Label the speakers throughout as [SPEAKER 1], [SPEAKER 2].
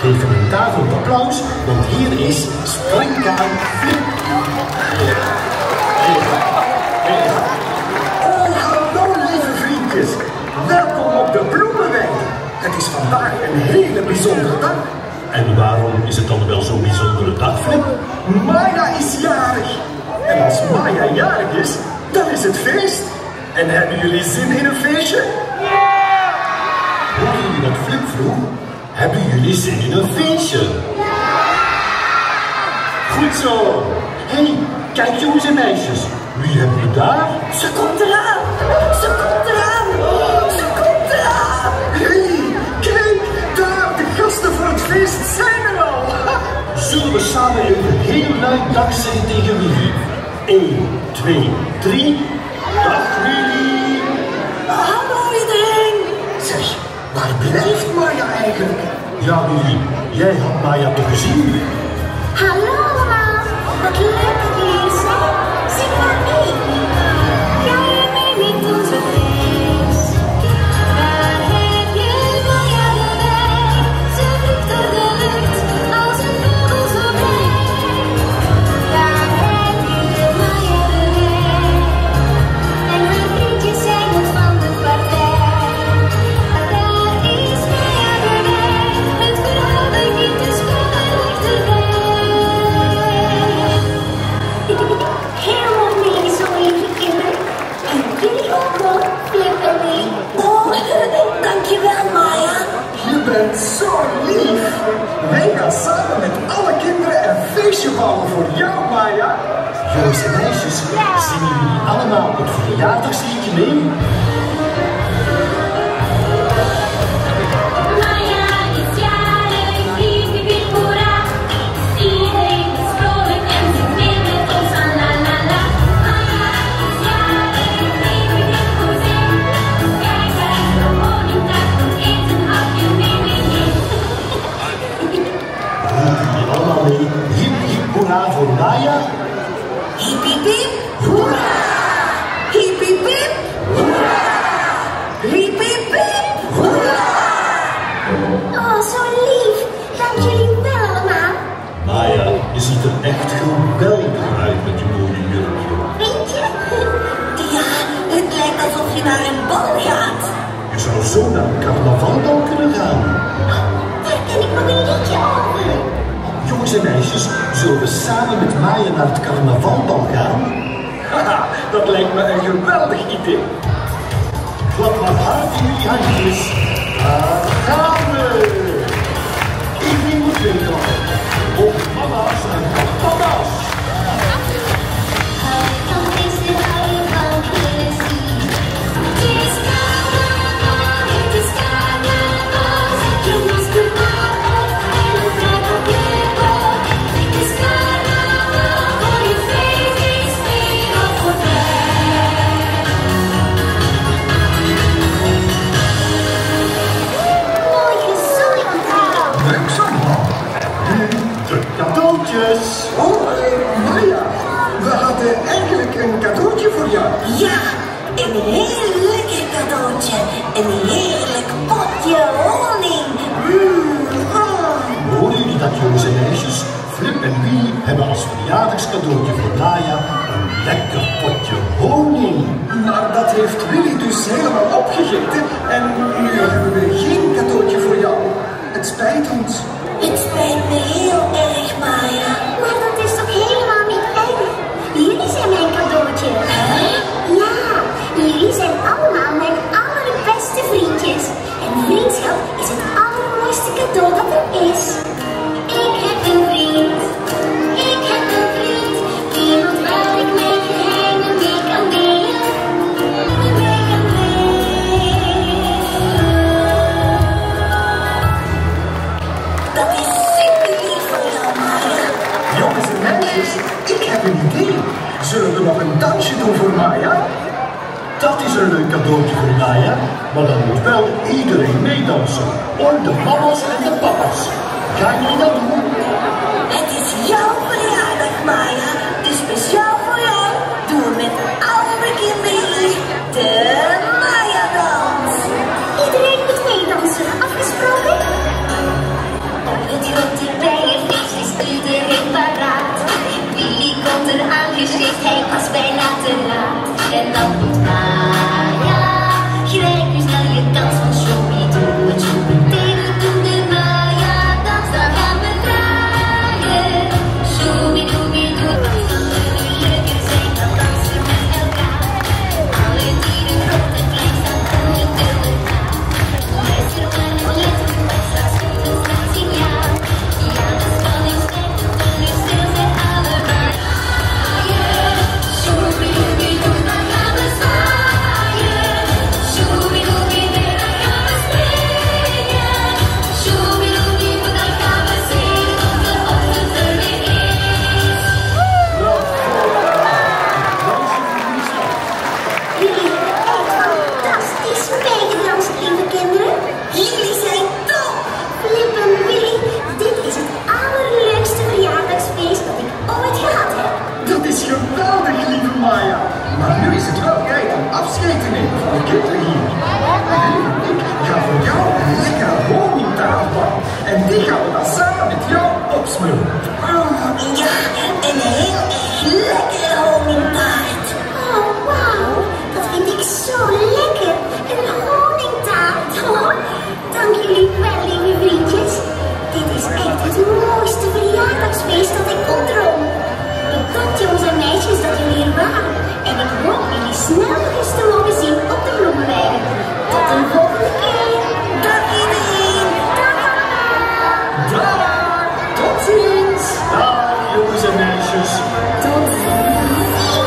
[SPEAKER 1] Geef hem een daverend applaus, want hier is Springkaan Flip.
[SPEAKER 2] Hallo lieve vriendjes, welkom op de Bloemenweide. Het is vandaag een hele bijzondere dag.
[SPEAKER 1] En waarom is het dan wel zo'n bijzondere dag, Flip?
[SPEAKER 2] Maya is jarig. En als Maya jarig is, dan is het feest. En hebben jullie zin in een feestje?
[SPEAKER 1] Hoorden jullie wat Flip vroeg? Hebben jullie zin in een feestje? Goed zo. Hé, kijk jongens en meisjes. Wie hebben we daar?
[SPEAKER 3] Ze komt eraan! Ze komt eraan! Ze komt eraan!
[SPEAKER 2] Hé, kijk, daar, de gasten voor het feest zijn er al.
[SPEAKER 1] Zullen we samen even heel luid dag zeggen tegen Willy? 1, 2, 3. Dag Willy!
[SPEAKER 3] Hallo iedereen!
[SPEAKER 2] Zeg, waar blijft Maya eigenlijk?
[SPEAKER 1] Ja Willy, jij had Maya toch gezien?
[SPEAKER 3] Hallo allemaal! Wat leuk dat jullie er zijn! Zing maar mee! Jij en mij met onze feest. Daar heb je Maya erbij. Ze vliegt door de lucht als een vogel zo blij. Daar heb je Maya erbij. En haar vriendjes zijn het van de partij. Daar is Maya erbij. Het vrolijk in de school erbij. Helemaal mee, zo lieve kinderen. En jullie ook wel, Flip en Willy. Oh, dankjewel Maya.
[SPEAKER 2] Je bent zo lief. Wij gaan samen met alle kinderen een feestje bouwen voor jou, Maya.
[SPEAKER 1] Jongens en meisjes, zingen jullie allemaal het verjaardagsliedje mee?
[SPEAKER 3] Maya is jarig, hiep hiep hiep hoera. Iedereen is vrolijk en zingt mee met ons aan la la la. Maya is jarig, hiep hiep hiep hoezee. Kijk uit de honingtaart, kom eet een hapje mee mee mee.
[SPEAKER 1] Roepen jullie allemaal mee? Hip hip hoera voor Maya?
[SPEAKER 3] Hiep hiep hiep hoera. Hiep hiep hiep hoera. Hiep hiep hiep hoera. Oh, zo lief. Dank jullie wel allemaal.
[SPEAKER 1] Maya, je ziet er echt geweldig uit met je mooie jurkje.
[SPEAKER 3] Weet je? Ja, het lijkt alsof je naar een bal gaat.
[SPEAKER 1] Je zou zo naar een carnavalbal kunnen gaan.
[SPEAKER 3] Daar ken ik nog een liedje over.
[SPEAKER 1] Jongens en meisjes, zullen we samen met Maya naar het carnavalbal gaan?
[SPEAKER 2] Haha, dat lijkt me een geweldig idee.
[SPEAKER 1] Klap maar hard in jullie handjes. Daar gaan we! Iedereen moet weten. Op mama's en papa's.
[SPEAKER 3] Dan is de oude van plezier. Het is carnaval, het is carnaval. Zet je masker maar op en een vlag op je kop. Het is carnaval, voor je feest is weer al voorbij. Mooi gezongen.
[SPEAKER 2] Leuk zo, man.
[SPEAKER 1] Nu de cadeautjes.
[SPEAKER 2] Oh, Maya, we hadden eigenlijk een cadeautje voor jou.
[SPEAKER 3] Ja, een heel lekker cadeautje. Een heerlijk potje honing.
[SPEAKER 1] Horen jullie dat, jongens en meisjes? Flip en Willy hebben als verjaardagscadeautje voor Maya een lekker potje honing.
[SPEAKER 2] Maar dat heeft Willy dus helemaal opgegeten en nu hebben we geen cadeautje voor jou. Het spijt ons.
[SPEAKER 3] Het spijt me heel erg, Maya. Maar dat is toch helemaal niet erg? Jullie zijn mijn cadeautje. Ja, jullie zijn allemaal mijn allerbeste vriendjes. En vriendschap is het allermooiste cadeau dat er is. Ik heb een vriend. Ik heb een vriend. Iemand waar ik mijn geheimen mee kan delen. Mee kan delen. Dat is super lief van jou, Maya.
[SPEAKER 2] Jongens en meisjes, ik heb een idee. Zullen we nog een dansje doen voor Maya?
[SPEAKER 1] Dat is een leuk cadeautje voor Maya, maar dan moet wel iedereen meedansen. Hoor, de mama's en de papa's. Gaan jullie dat doen?
[SPEAKER 3] Het is jouw verjaardag, Maya. Dus speciaal voor jou doen we met alle kinderen de Maya-dans. Iedereen moet meedansen, afgesproken?
[SPEAKER 2] En die gaan we dan samen met jou opsmullen.
[SPEAKER 3] Oh, ja, een heel erg lekkere honingtaart. Oh, wauw, dat vind ik zo lekker. Een honingtaart. Oh, dank jullie wel, lieve vriendjes. Dit is echt het mooiste verjaardagsfeest dat ik kon dromen. Bedankt jongens en meisjes dat jullie er waren. En ik hoop jullie snel nog eens te mogen zien op de bloemenweide. Tot een volgende keer. Dag iedereen. Dag allemaal.
[SPEAKER 2] Dag, tot ziens. Dag jongens en meisjes.
[SPEAKER 3] Tot ziens.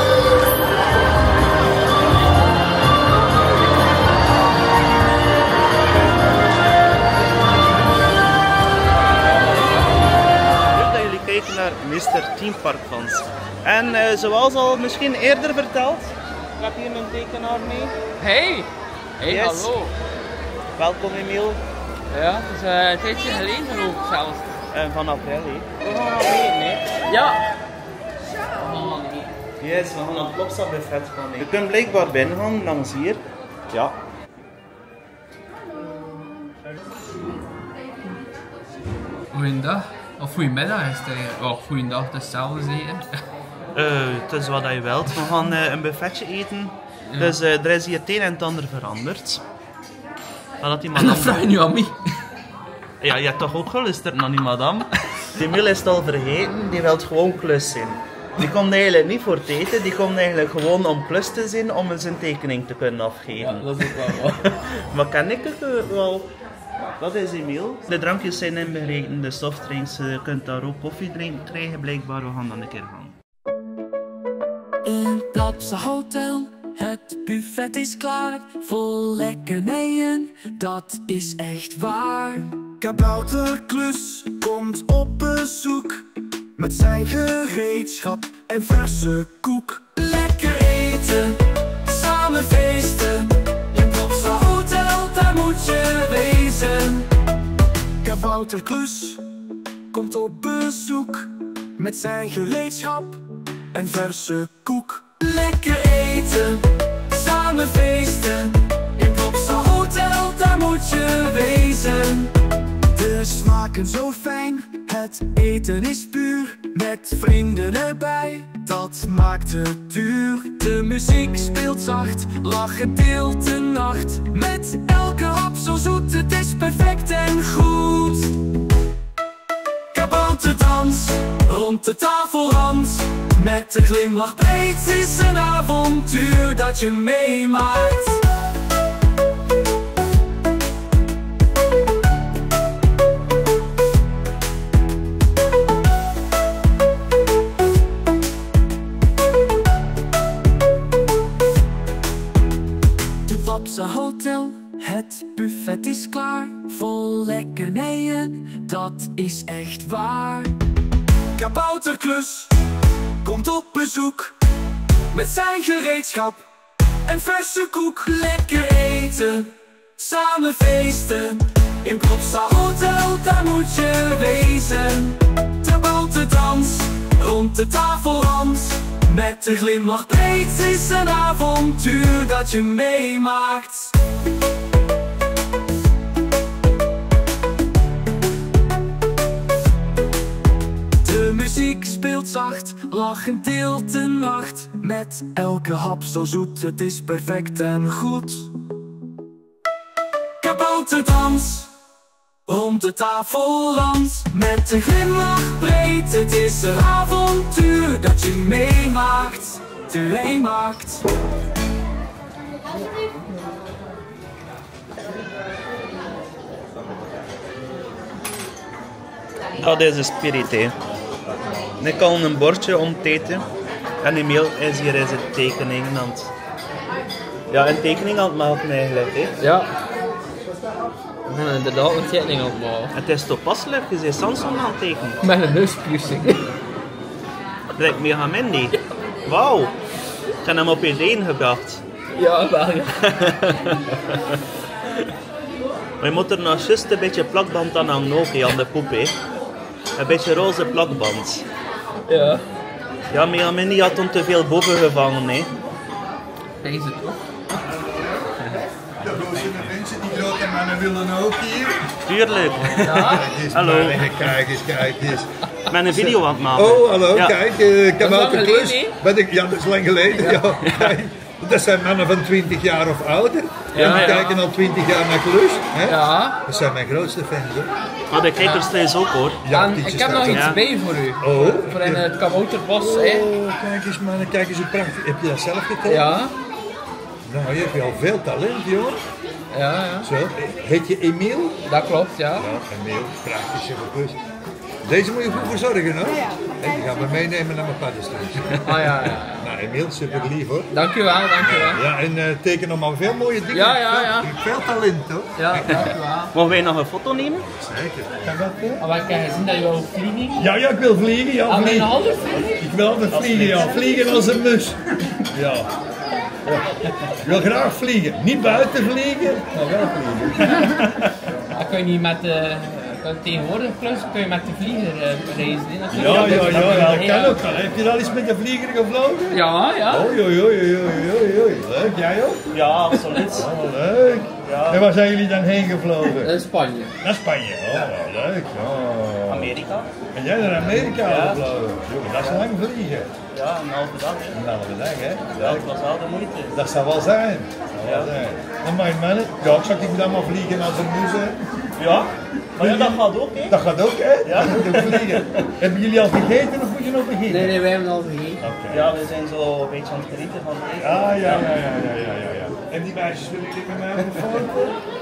[SPEAKER 4] Leuk dat jullie kijken naar Mr. Theme Park Fans. En zoals al misschien eerder verteld, ik heb hier mijn tekenaar mee.
[SPEAKER 5] Hey! Hey,
[SPEAKER 4] Yes.
[SPEAKER 5] hallo!
[SPEAKER 4] Welkom Emiel.
[SPEAKER 5] Ja, het is een tijdje geleden geloof ik zelfs.
[SPEAKER 4] Van april, hè.
[SPEAKER 5] We gaan al weten, hè? Ja!
[SPEAKER 4] Yes, we gaan naar het Plopsa buffet gaan. Hè. Je kunt blijkbaar binnen gaan, langs hier. Ja.
[SPEAKER 5] Goeiedag. Of goedemiddag is het eigenlijk. Oh, goeiedag, het is hetzelfde zeker.
[SPEAKER 4] Het is wat je wilt. We gaan een buffetje eten. Ja. Dus er is hier het een en het ander veranderd. Dat die
[SPEAKER 5] En dat
[SPEAKER 4] madame...
[SPEAKER 5] vraag je nu aan mij.
[SPEAKER 4] Ja, je hebt toch ook geluisterd naar die madame? Die Emiel is het al vergeten, die wil gewoon klus zijn. Die komt eigenlijk niet voor het eten, die komt eigenlijk gewoon om klus te zijn, om zijn tekening te kunnen afgeven.
[SPEAKER 5] Ja, dat is ook wel wat.
[SPEAKER 4] Maar kan ik het wel? Dat is Emiel. De drankjes zijn inbegrepen, de softdrinks, je kunt daar ook koffie drinken krijgen, blijkbaar. We gaan dan een keer gaan.
[SPEAKER 6] In het Plopsa Hotel, het buffet is klaar. Vol lekkernijen, dat is echt waar.
[SPEAKER 7] Kabouter Klus komt op bezoek met zijn gereedschap en verse koek.
[SPEAKER 6] Lekker eten, samen feesten. In Plopsa Hotel, daar moet je wezen.
[SPEAKER 7] Kabouter Klus komt op bezoek met zijn gereedschap en verse koek.
[SPEAKER 6] Lekker eten, samen feesten. In Plopsa Hotel, daar moet je wezen.
[SPEAKER 7] De smaken zo fijn, het eten is puur. Met vrienden erbij, dat maakt het duur.
[SPEAKER 6] De muziek speelt zacht, lachen deelt de nacht. Met elke hap zo zoet, het is perfect en goed. Kabouterdans, rond de tafelrand. Met een glimlach breed is een avontuur dat je meemaakt. Plopsa Hotel, het buffet is klaar. Vol lekkernijen, dat is echt waar.
[SPEAKER 7] Kabouter Klus komt op bezoek met zijn gereedschap en verse koek.
[SPEAKER 6] Lekker eten, samen feesten. In Plopsa Hotel, daar moet je wezen. Kabouterdans, rond de tafelrand. Met een glimlach breed is een avontuur dat je meemaakt. De muziek speelt zacht, lachen deelt de nacht.
[SPEAKER 7] Met elke hap zo zoet, het is perfect en goed.
[SPEAKER 6] Kabouterdans, rond de tafelrand. Met een glimlach breed, het is een avontuur dat je meemaakt.
[SPEAKER 4] Dat is de spirit, hè. Ik al een bordje om te eten. En Emiel is hier in zijn tekening aan het... Ja, een tekening aan het maken eigenlijk, hè.
[SPEAKER 5] Ja. Ik ben inderdaad een tekening aan het maken.
[SPEAKER 4] Het is toepasselijk, je bent Samson aan het tekenen.
[SPEAKER 5] Met een neuspiercing.
[SPEAKER 4] Dat lijkt mega Mindy. Wauw. Ik heb hem op ideeën gebracht.
[SPEAKER 5] Ja, wel ja.
[SPEAKER 4] Maar je moet er nog juist een beetje plakband aan hangen ook, hè, aan de poep, hè. Een beetje roze plakband.
[SPEAKER 5] Ja.
[SPEAKER 4] Ja, Mega Mindy had toen te veel boven gevangen, hè.
[SPEAKER 5] Deze toch?
[SPEAKER 8] De roze mensen die groot en mijn willen ook hier.
[SPEAKER 4] Tuurlijk. Hallo.
[SPEAKER 8] Kijk eens.
[SPEAKER 4] Met een video aan het maken.
[SPEAKER 8] Oh, hallo,
[SPEAKER 4] Ja.
[SPEAKER 8] kijk, kabouterklus. Ja, dat is lang geleden. Ja. Kijk, dat zijn mannen van 20 jaar of ouder.
[SPEAKER 5] Ja,
[SPEAKER 8] Die
[SPEAKER 5] ja.
[SPEAKER 8] kijken al 20 jaar naar klus. Hè?
[SPEAKER 5] Ja.
[SPEAKER 8] Dat zijn mijn grootste fans, hoor.
[SPEAKER 4] Maar de kijkers thuis ook, hoor.
[SPEAKER 8] Ja,
[SPEAKER 5] En
[SPEAKER 8] Tietje
[SPEAKER 5] ik heb nog
[SPEAKER 8] staat
[SPEAKER 5] iets
[SPEAKER 8] er.
[SPEAKER 5] bij voor u.
[SPEAKER 8] Oh.
[SPEAKER 5] Voor in het kabouterbos, hè.
[SPEAKER 8] Oh, kijk eens, mannen, kijk eens hoe prachtig. Heb je dat zelf getekend?
[SPEAKER 5] Ja.
[SPEAKER 8] Nou, je hebt al veel talent, joh.
[SPEAKER 5] Ja.
[SPEAKER 8] Zo, heet je Emiel?
[SPEAKER 5] Dat klopt, ja.
[SPEAKER 8] Ja, Emiel, praktische klus. Deze moet je goed verzorgen, hoor. En die gaan we meenemen naar mijn paddenstoel.
[SPEAKER 5] Ja.
[SPEAKER 8] Nou, Emiel, super lief, hoor.
[SPEAKER 5] Dank u wel.
[SPEAKER 8] Ja, en teken nog maar veel mooie dingen.
[SPEAKER 5] Ja.
[SPEAKER 8] Veel talent, hoor.
[SPEAKER 5] Ja, dank u wel.
[SPEAKER 4] Mogen wij nog een foto nemen?
[SPEAKER 8] Zeker. Kan dat,
[SPEAKER 5] Maar ik heb gezien dat je wil vliegen.
[SPEAKER 8] Ja, ik wil vliegen, ja.
[SPEAKER 5] Al mijn handen vliegen?
[SPEAKER 8] Ik wil altijd vliegen, ja. Vliegen als een mus. Ja. Ik wil graag vliegen. Niet buiten vliegen, maar wel vliegen.
[SPEAKER 5] Dan kun je niet met de... Tegenwoordig plus kun je met de vlieger reizen. Hè, natuurlijk.
[SPEAKER 8] Ja, dat kan ook wel. Heb je al eens met de vlieger gevlogen?
[SPEAKER 5] Ja.
[SPEAKER 8] Oei. Leuk, jij ook?
[SPEAKER 4] Ja, absoluut.
[SPEAKER 8] Oh, leuk.
[SPEAKER 4] Ja.
[SPEAKER 8] En waar zijn jullie dan heen gevlogen?
[SPEAKER 5] Dat is Spanje.
[SPEAKER 8] Naar Spanje. Oh, leuk. Oh.
[SPEAKER 4] Amerika?
[SPEAKER 8] En jij naar Amerika gevlogen? Jongen, dat is lang vliegen.
[SPEAKER 4] Ja, een halve dag. Hè.
[SPEAKER 8] Een halve dag, hè?
[SPEAKER 4] Ja, dat was wel de moeite.
[SPEAKER 8] Dat zou wel zijn. En mijn mannen, ja, zou ik dan maar vliegen als een mus, hè?
[SPEAKER 4] Ja, maar ja, dat gaat ook, hè?
[SPEAKER 8] Dat gaat ook, hè? Ja. Dat moet ook vliegen. Hebben jullie al gegeten of moet je nog beginnen?
[SPEAKER 5] Nee, wij hebben al gegeten.
[SPEAKER 4] Ja, we zijn zo een beetje aan het genieten van het eten.
[SPEAKER 8] Ja. En die meisjes willen jullie met mij op de foto?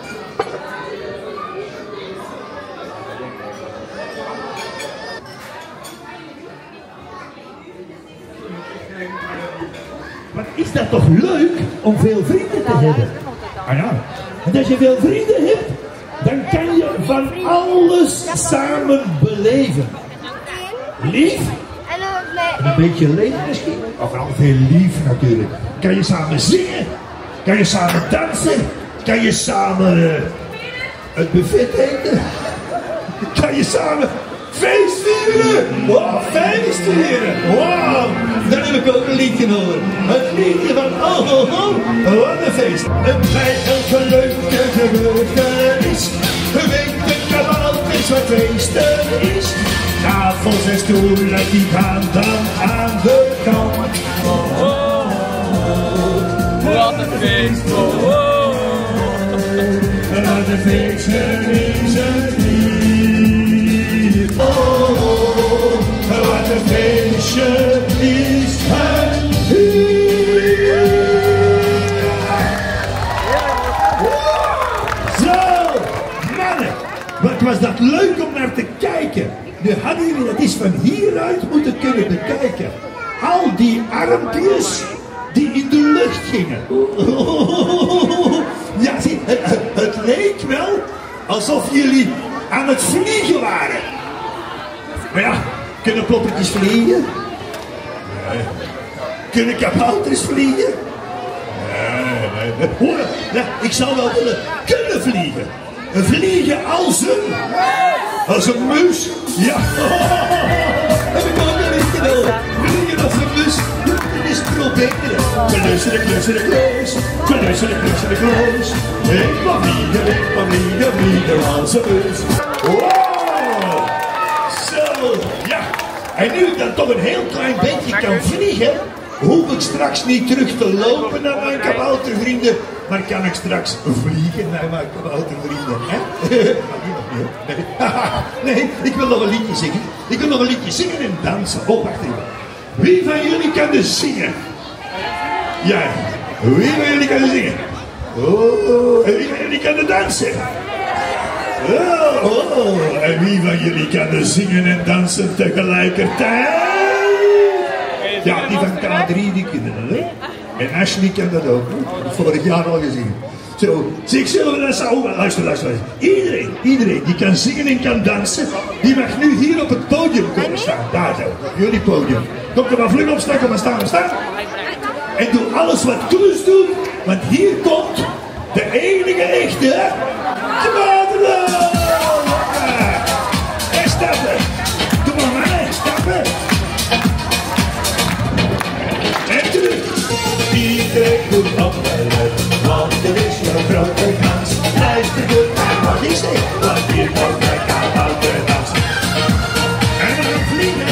[SPEAKER 1] Wat is dat toch leuk om veel vrienden te hebben? Ah ja, en als je veel vrienden hebt, dan kan je van alles samen beleven. Lief? En een beetje leeg misschien, maar vooral veel lief natuurlijk. Kan je samen zingen, kan je samen dansen, kan je samen het buffet eten, kan je samen feestvieren. Wow, feestvieren. Wow, dan heb ik ook een liedje hoor. Het liedje van wat een feest. En bij elke leuke gebeurtenis weet de kabouters wat feesten is. Tafels en stoelen die gaan dan aan de kant.
[SPEAKER 5] Wat een feest,
[SPEAKER 1] Wat een feest is het hier. Wat een feestje is het hier. Zo, mannen, wat was dat leuk om naar te kijken. Nu hadden jullie dat eens van hieruit moeten kunnen bekijken. Al die armpjes die in de lucht gingen. Ja, zie, het leek wel alsof jullie aan het vliegen waren. Maar ja, kunnen ploppertjes vliegen? Nee. Kunnen kabouters vliegen? Nee. Ja, ik zou wel willen kunnen vliegen. Vliegen als een mus. Ja. Heb ik ook nog niet gedaan. Vliegen als een mus. Dat is proberen. Klussen, klus. Ik mag vliegen als een mus. Wow. Zo, ja. En nu ik dan toch een heel klein beetje kan vliegen, hoef ik straks niet terug te lopen naar mijn kaboutervrienden, maar kan ik straks vliegen naar mijn kaboutervrienden. Hè? Nee, ik wil nog een liedje zingen. Ik wil nog een liedje zingen en dansen. Oh, wacht even. Wie van jullie kan dus zingen? Ja, wie van jullie kan zingen? Oh, en wie van jullie kan dansen? Oh, en wie van jullie kan dus zingen en dansen tegelijkertijd? Ja, die van K3 die kunnen dat, hè? En Ashley kan dat ook, hè? Vorig jaar al gezien. Zo, zeg, zullen we dat zo... Oh, luister. Iedereen die kan zingen en kan dansen, die mag nu hier op het podium komen staan. Daar zo, jullie podium. Kom er maar vlug op, kom maar staan. En doe alles wat Klus doet, want hier komt de enige echte kabouterlul. En stappen. Doe maar mannen, stappen. En terug. Iedereen moet opletten, want er is een grote kans. Luister goed naar mag ik zeggen. Want hier komt de kabouterdans. En we gaan vliegen.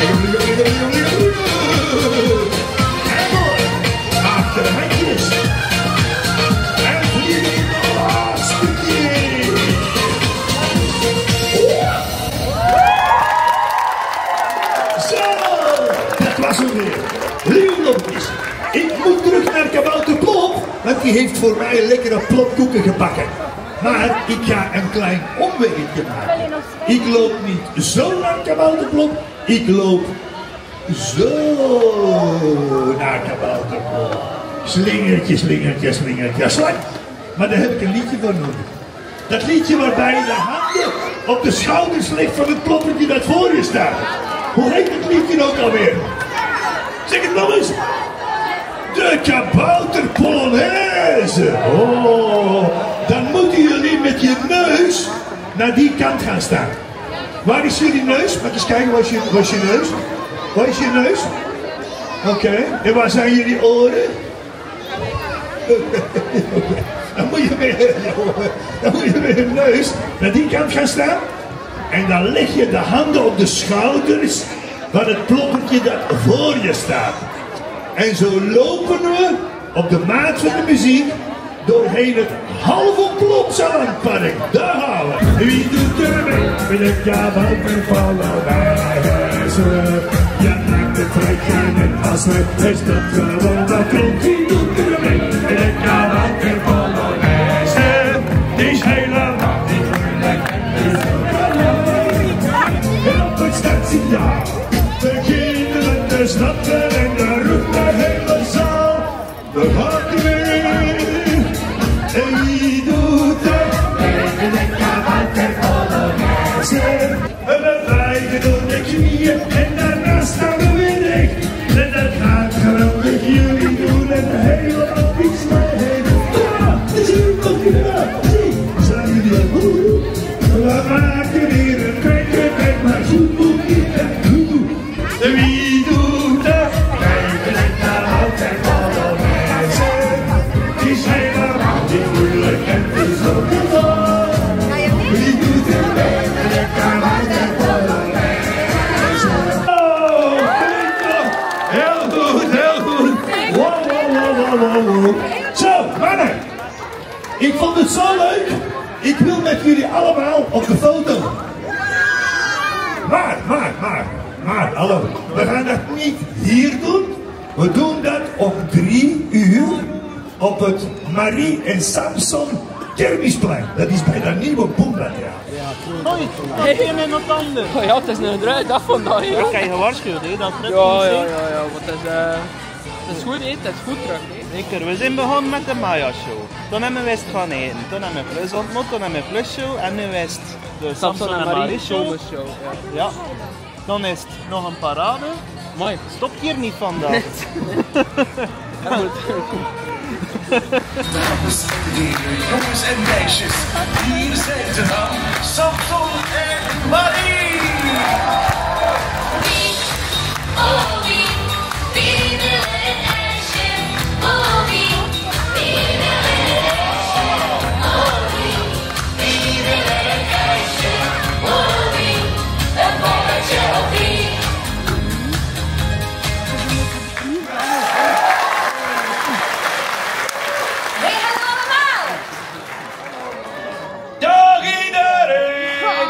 [SPEAKER 1] En mooi. Achterhandjes. En vliegen de laatste keer. Zo, dat was hem weer. Lieve lopjes, ik moet terug naar Kabouter Plop, want die heeft voor mij een lekkere plopkoeken gebakken. Maar ik ga een klein omweggetje maken. Ik loop niet zo naar Kabouter Plop, ik loop zo naar Kabouter Plop. Slingertje, slingertje, slingertje, slang. Maar daar heb ik een liedje voor nodig. Dat liedje waarbij je de handen op de schouders legt van het ploppertje dat voor je staat. Hoe heet het liedje ook alweer? Zeg het nog eens. De kabouter Polonaise. Oh, dan moeten jullie met je neus naar die kant gaan staan. Waar is jullie neus? Mag eens kijken, waar is je neus? Waar is je neus? Oké. En waar zijn jullie oren? Dan moet je met je neus naar die kant gaan staan. En dan leg je de handen op de schouders van het ploppertje dat voor je staat. En zo lopen we op de maat van de muziek doorheen het halve Plopsalandpark. Daar gaan we. Wie doet er mee met de kabouter Polonaise? Je maakt het trekje met Hassel, is dat gewoon dat klopt. Wie doet er mee met de kabouter Polonaise? Die is helemaal niet moeilijk. En op het stadssignaal beginnen we te snappen en de roept de hele zaal. We gaan weer. En wie doet het? Tegen de kabouter Polonaise. En we buigen door de knieën en daarna staan we weer recht. En dat gaat geweldig, jullie doen het helemaal niets meer heen. Ja, is er nog gedaan? Zie, zijn jullie al goed? We maken weer een kijker, kijk maar goed hoe dit en hoe. Wie doet het? Tegen de kabouter Polonaise. Het is helemaal niet moeilijk en het is ook gewoon. Wie doet het tegen de kabouter Polonaise? Oh, heel goed, heel goed. Wow, wow, wow, wow, wow. Zo, mannen. Ik vond het zo leuk. Ik wil met jullie allemaal op de foto. Maar, hallo. We gaan dat niet hier doen. We doen dat om 3 uur op het Marie en Samson Kermisplein. Dat is bij dat nieuwe Boomba-theater.
[SPEAKER 4] Hoi, heb je met wat anders?
[SPEAKER 5] Oh ja, het is een druie dag vandaag. Hè?
[SPEAKER 4] Ik heb je gewaarschuwd, hè? Dat het
[SPEAKER 5] Ja, maar het is goed eten, het is goed terug.
[SPEAKER 4] Zeker, we zijn begonnen met de Maya-show. Toen hebben we wist gaan eten, toen hebben we Plus ontmoet, toen hebben we Plus-show en nu is het de Samson en Marie-show. Ja. Dan is het nog een parade.
[SPEAKER 5] Mooi.
[SPEAKER 4] Stopt hier niet vandaag.
[SPEAKER 9] Dames en heren, jongens en meisjes, hier zijn ze dan, Samson en Marie!
[SPEAKER 3] Wie, oh wie, wie wil een ijsje? Oh wie wil een ijsje? Oh wie wil een ijsje? Oh wie, een balletje of wie? Hey, hallo allemaal!
[SPEAKER 9] Dag iedereen!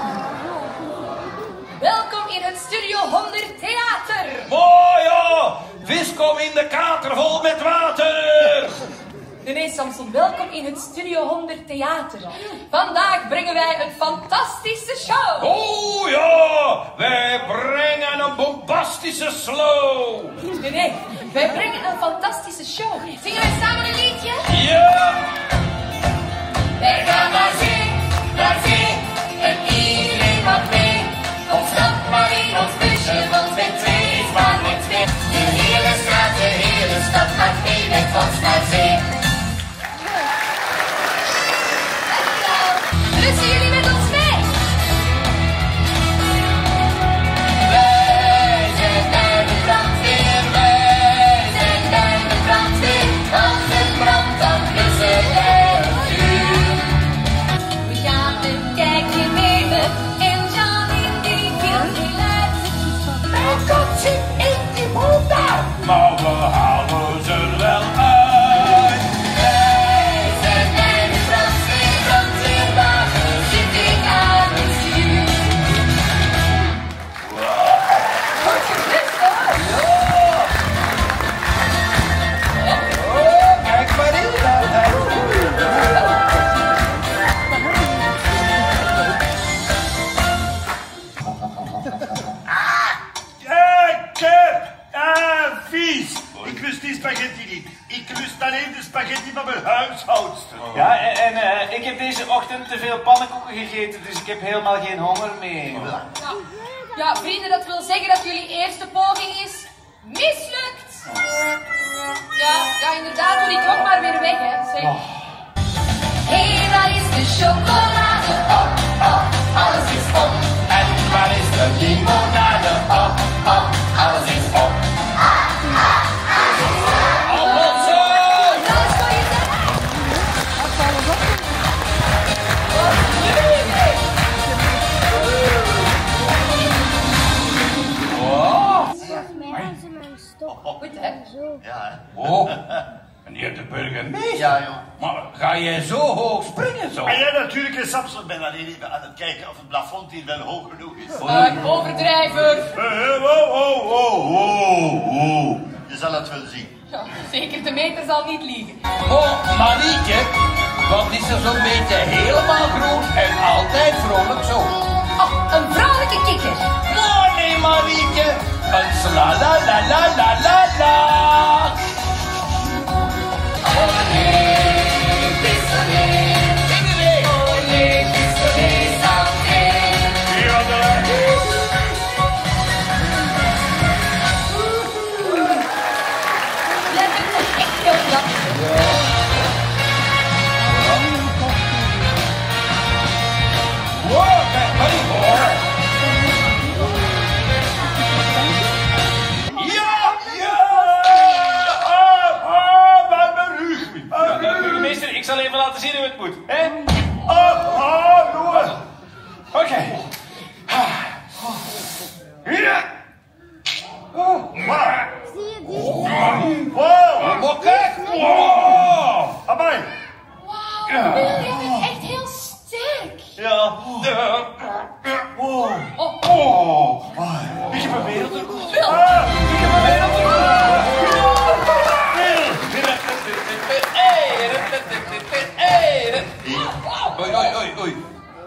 [SPEAKER 3] Welkom in het Studio 100 Theater!
[SPEAKER 9] Mooi ja! Vis kom in de kater vol met water!
[SPEAKER 3] Nee, Samson, welkom in het Studio 100 Theater. Vandaag brengen wij een fantastische show.
[SPEAKER 9] Oh ja! Wij brengen een bombastische slow!
[SPEAKER 3] Nee, wij brengen een fantastische show. Zingen wij samen een liedje?
[SPEAKER 9] Ja!
[SPEAKER 3] Wij gaan naar zee, en iedereen mag mee. Kom, stap maar in ons busje, want met 2 is maar met 2. De hele straat, de hele stad gaat mee met ons naar zee. Lussen jullie met ons mee? Wij zijn bij de brandweer, wij zijn bij de brandweer. Als het brandt, dan blussen wij het vuur. We
[SPEAKER 9] spaghetti van mijn huishoudster.
[SPEAKER 10] Ja, en ik heb deze ochtend te veel pannenkoeken gegeten, dus ik heb helemaal geen honger meer.
[SPEAKER 11] Ja, vrienden, dat wil zeggen dat jullie eerste poging is mislukt. Ja, inderdaad, doe die klok maar weer weg, hè. Zeg.
[SPEAKER 3] Hé, waar is de chocolade? Oh, oh, alles is op.
[SPEAKER 9] En waar is de limonade? Oh, oh, alles is op.
[SPEAKER 3] Alonso!
[SPEAKER 11] Dat is voor je zelf. Goed, hè?
[SPEAKER 9] Ja, hè?
[SPEAKER 10] Oh, meneer de burgemeester.
[SPEAKER 9] Ja, joh.
[SPEAKER 10] Maar ga jij zo hoog springen zo?
[SPEAKER 9] En ja, natuurlijk is Samson. Ik ben alleen even aan het kijken of het plafond hier wel hoog genoeg is.
[SPEAKER 11] Overdrijver.
[SPEAKER 9] Oh. Je zal het wel zien.
[SPEAKER 11] Ja, zeker, de meter zal niet liegen.
[SPEAKER 10] Oh, Marietje, wat is er zo'n beetje helemaal groen en altijd vrolijk zo?
[SPEAKER 11] Oh, een vrouwelijke kikker.
[SPEAKER 10] Oh nee, Marietje, een sla la la la la la la.
[SPEAKER 11] Jij bent toch echt heel grappig.
[SPEAKER 10] Wow, Marie, hoor. Burgemeester, ik zal even laten zien hoe het moet. Hè? Oké. Hier. Wow, kijk. Wow. Amai.
[SPEAKER 11] Wauw, Bill, jij bent echt heel sterk.
[SPEAKER 10] Ja. Wow. Oh. Ik heb een wereldrecord.
[SPEAKER 11] Bill.
[SPEAKER 10] Ik heb een wereldrecord. Oei.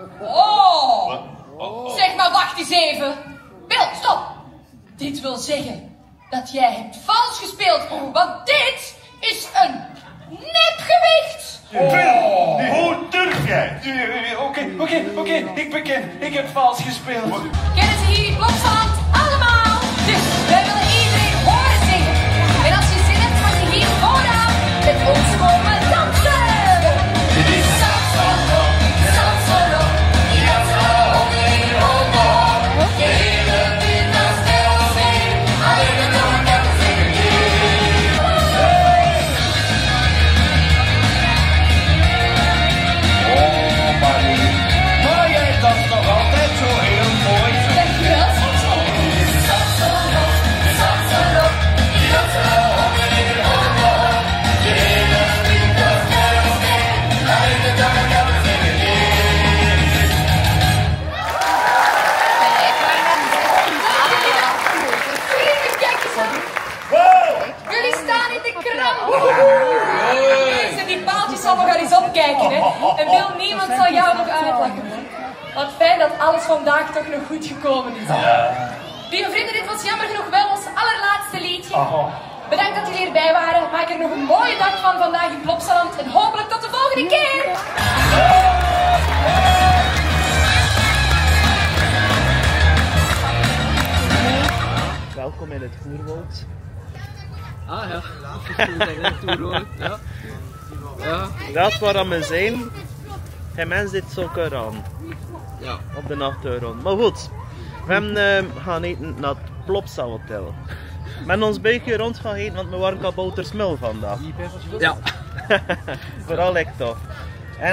[SPEAKER 11] Oh. Zeg maar, wacht eens even. Bill, stop. Dit wil zeggen dat jij hebt vals gespeeld, want dit is een nepgewicht.
[SPEAKER 9] Bill, hoe durf jij?
[SPEAKER 10] Oké, ik beken, ik heb vals gespeeld.
[SPEAKER 11] Kennen ze hier in Plopsaland allemaal? Dus wij willen iedereen horen zingen. En als je zin hebt, mag je hier vooraan met ons komen dansen.
[SPEAKER 3] Dit is Samsonov, Samsonov, ja, zo in Holland. De hele wereld stelt zich, alleen de dorp kan zingen.
[SPEAKER 10] Oh, Marie, maar jij danst nog altijd zo heel mooi.
[SPEAKER 11] Dankjewel, Samson.
[SPEAKER 3] Samsonov, Samsonov, ja, zo in Holland. De hele wereld stelt zich, alleen de dorp kan zingen.
[SPEAKER 11] Vrienden, kijk eens aan. Jullie staan in de krant. Mensen, die paaltjes zal nog eens opkijken, hè. En Bill, niemand zal jou nog uitlachen. Wat fijn dat alles vandaag toch nog goed gekomen is. Lieve vrienden, dit was jammer genoeg wel ons allerlaatste liedje. Bedankt dat jullie erbij waren. Maak er nog een mooie dag van vandaag in Plopsaland. En hopelijk tot de volgende keer.
[SPEAKER 4] Welkom in het Voerwoud.
[SPEAKER 5] Ah ja, ja.
[SPEAKER 4] Dat waar we zijn, geen mens dit zo aan.
[SPEAKER 5] Ja.
[SPEAKER 4] Op de nachturen. Maar goed, we hebben gaan eten naar het Plopsa Hotel. We hebben ons buikje rond gaan eten, want we waren kaboutersmul vandaag.
[SPEAKER 5] Ja.
[SPEAKER 4] Vooral ik toch. En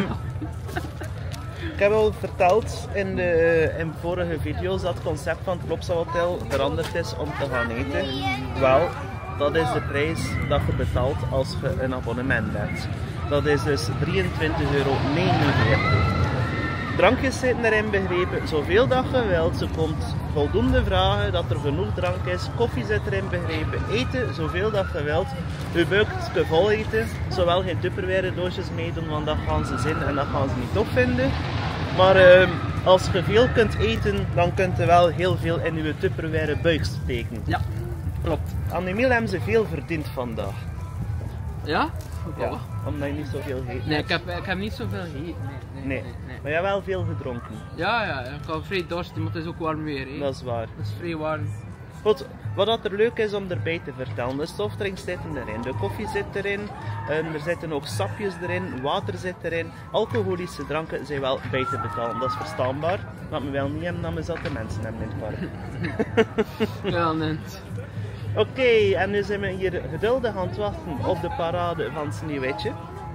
[SPEAKER 4] ik heb al verteld in vorige video's dat het concept van het Plopsa Hotel veranderd is om te gaan eten. Wel, dat is de prijs dat je betaalt als je een abonnement hebt. Dat is dus €23,49. Drankjes zitten erin begrepen, zoveel dat je wilt. Ze komt voldoende vragen dat er genoeg drank is. Koffie zit erin begrepen. Eten, zoveel dat je wilt. Je buikje vol eten. Zowel geen Tupperware doosjes meedoen, want dat gaan ze zien en dat gaan ze niet tof vinden. Maar als je veel kunt eten, dan kunt je wel heel veel in je Tupperware buik steken.
[SPEAKER 5] Ja, klopt.
[SPEAKER 4] Aan Emiel hebben ze veel verdiend vandaag.
[SPEAKER 5] Ja? Ja.
[SPEAKER 4] Omdat je niet zoveel eet.
[SPEAKER 5] Nee, ik heb niet zoveel gegeten. Nee.
[SPEAKER 4] Maar je hebt wel veel gedronken.
[SPEAKER 5] Ja, ik had vrij dorst, maar het is ook warm weer. Hè.
[SPEAKER 4] Dat is waar.
[SPEAKER 5] Het is vrij warm.
[SPEAKER 4] Goed, wat er leuk is om erbij te vertellen, de softdrinks zitten erin, de koffie zit erin, er zitten ook sapjes erin, water zit erin. Alcoholische dranken zijn wel bij te betalen, dat is verstaanbaar. Maar we willen niet hebben dat we zatte mensen hebben in het park.
[SPEAKER 5] Ja, net.
[SPEAKER 4] Oké, en nu zijn we hier geduldig aan het wachten op de parade van Sneeuwwitje.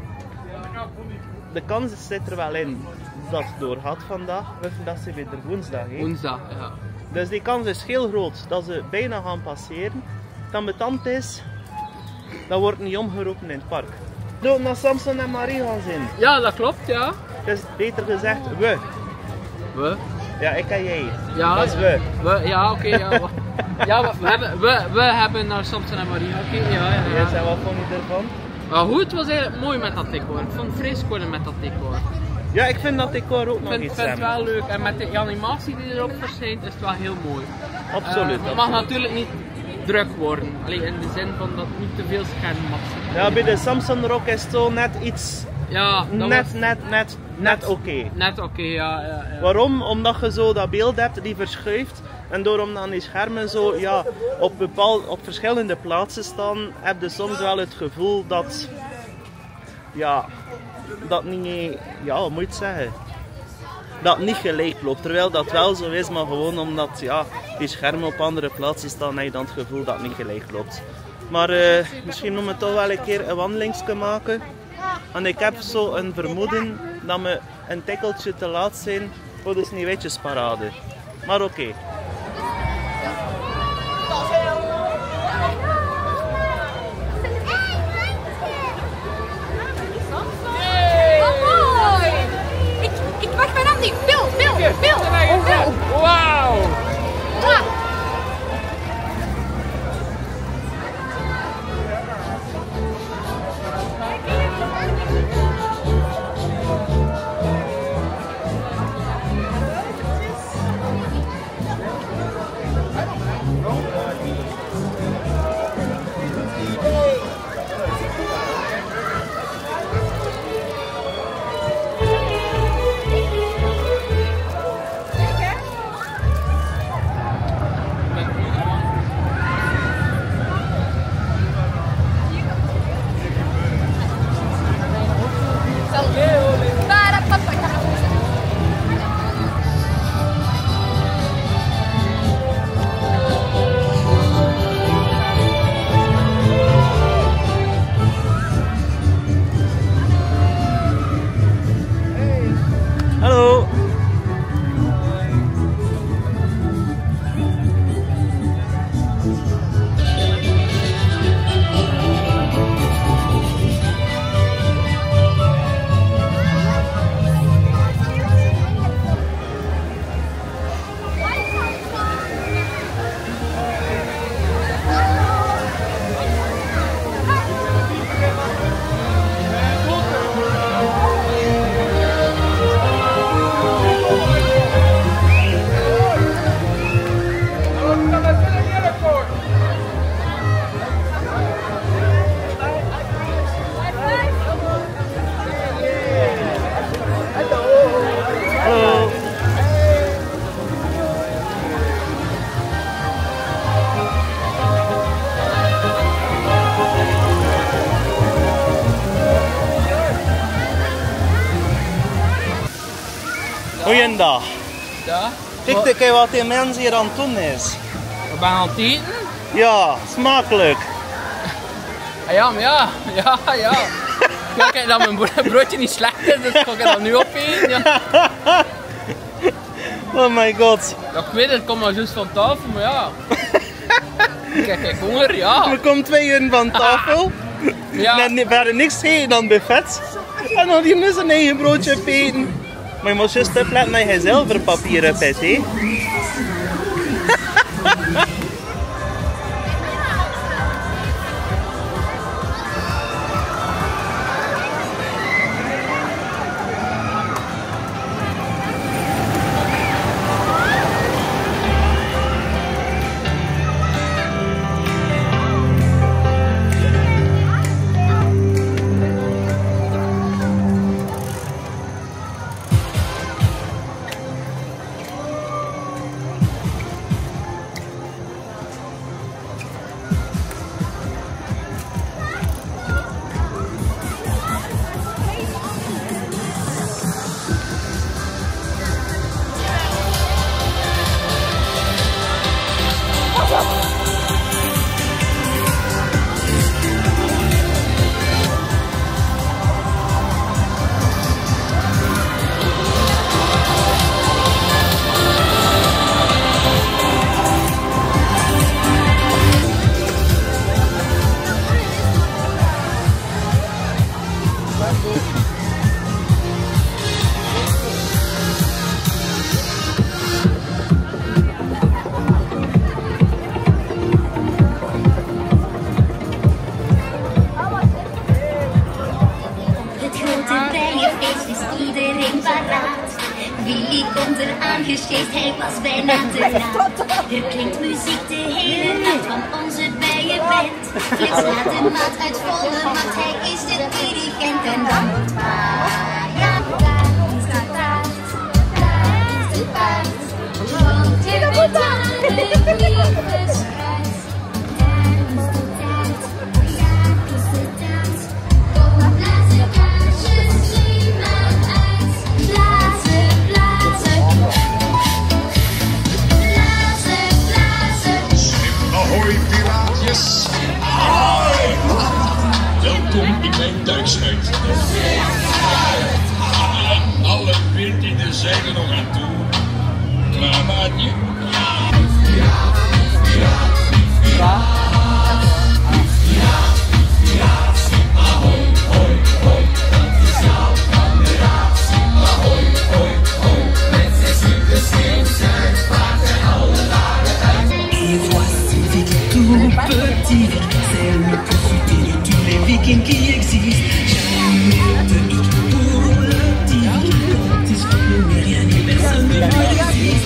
[SPEAKER 4] De kans zit er wel in dat het doorgaat vandaag, dat ze weer woensdag. Hè?
[SPEAKER 5] Woensdag, ja.
[SPEAKER 4] Dus die kans is heel groot dat ze bijna gaan passeren. Dan betant is, dat wordt niet omgeroepen in het park. Nou, naar Samson en Marie gaan zien.
[SPEAKER 5] Ja, dat klopt, ja.
[SPEAKER 4] Dus beter gezegd, we.
[SPEAKER 5] We?
[SPEAKER 4] Ja, ik en jij.
[SPEAKER 5] Ja,
[SPEAKER 4] dat is we.
[SPEAKER 5] Ja, oké. Ja. Ja, we hebben naar Samson en Marie gekeken. Ja.
[SPEAKER 4] En wat vond je ervan?
[SPEAKER 5] Maar goed, het was eigenlijk mooi met dat decor. Ik vond het vrij schoon met dat decor.
[SPEAKER 4] Ja, ik vind dat decor ook nog iets.
[SPEAKER 5] Ik vind het wel leuk en met de animatie die erop verschijnt is het wel heel mooi.
[SPEAKER 4] Absoluut.
[SPEAKER 5] Het mag natuurlijk niet druk worden, alleen in de zin van dat het niet te veel scherm mag zijn.
[SPEAKER 4] Ja, bij de Samson Rock is het zo net iets.
[SPEAKER 5] Ja,
[SPEAKER 4] net oké.
[SPEAKER 5] Net oké, ja.
[SPEAKER 4] Waarom? Omdat je zo dat beeld hebt die verschuift. En door om dan die schermen zo ja, op verschillende plaatsen staan, heb je soms wel het gevoel dat. Ja, dat niet, ja, hoe moet je het zeggen? Dat niet gelijk loopt, terwijl dat wel zo is, maar gewoon omdat ja, die schermen op andere plaatsen staan, heb je dan het gevoel dat het niet gelijk loopt. Maar misschien moeten we toch wel een keer een wandelingsje maken. En ik heb zo een vermoeden dat we een tikkeltje te laat zijn voor de Sneeuwwitjesparade. Maar oké.
[SPEAKER 11] Ik wacht mijn naam niet. Bill.
[SPEAKER 5] Wauw.
[SPEAKER 4] Hallo. Goeiedag.
[SPEAKER 5] Ja?
[SPEAKER 4] Kijk wat die mens hier aan het doen is.
[SPEAKER 5] We zijn aan het eten?
[SPEAKER 4] Ja, smakelijk.
[SPEAKER 5] Ja, maar ja. Kijk dat mijn broodje niet slecht is, dus ga ik dat nu opeten. Ja.
[SPEAKER 4] Oh my god.
[SPEAKER 5] Ja, ik weet het, ik kom maar juist van tafel, maar ja. Kijk, honger, ja.
[SPEAKER 4] We komen 2 uur van tafel.
[SPEAKER 5] Ja.
[SPEAKER 4] We hadden niks gegeten dan buffet. En dan hier nu zijn eigen broodje eten. Maar je moet juist opletten dat je zilverpapier hebt, hè.
[SPEAKER 3] circusgeest, hij was bijna te laat. Er klinkt muziek de hele nacht van onze bijenband. Flits laat de maat uit volle macht, hij is de dirigent. En dan moet Maya, daar is de taart, daar is de paard. Want je moet aan de liefdes kruis. Daar is de taart, daar is de taart. Kom maar blazen kaarsjes, slim maar uit. Blazen, blazen. Blazen, blazen.
[SPEAKER 9] Ahoy piraatjes! Ahoy! Welkom in mijn duikschuit. Aan alle 14 zijn er nog aan toe. Klaar maatje?
[SPEAKER 7] Petit, c'est le plus futé de tous les vikings qui existent. Jamais de hic pour le petit viking. Quand il se ne met rien ni personne ne résiste.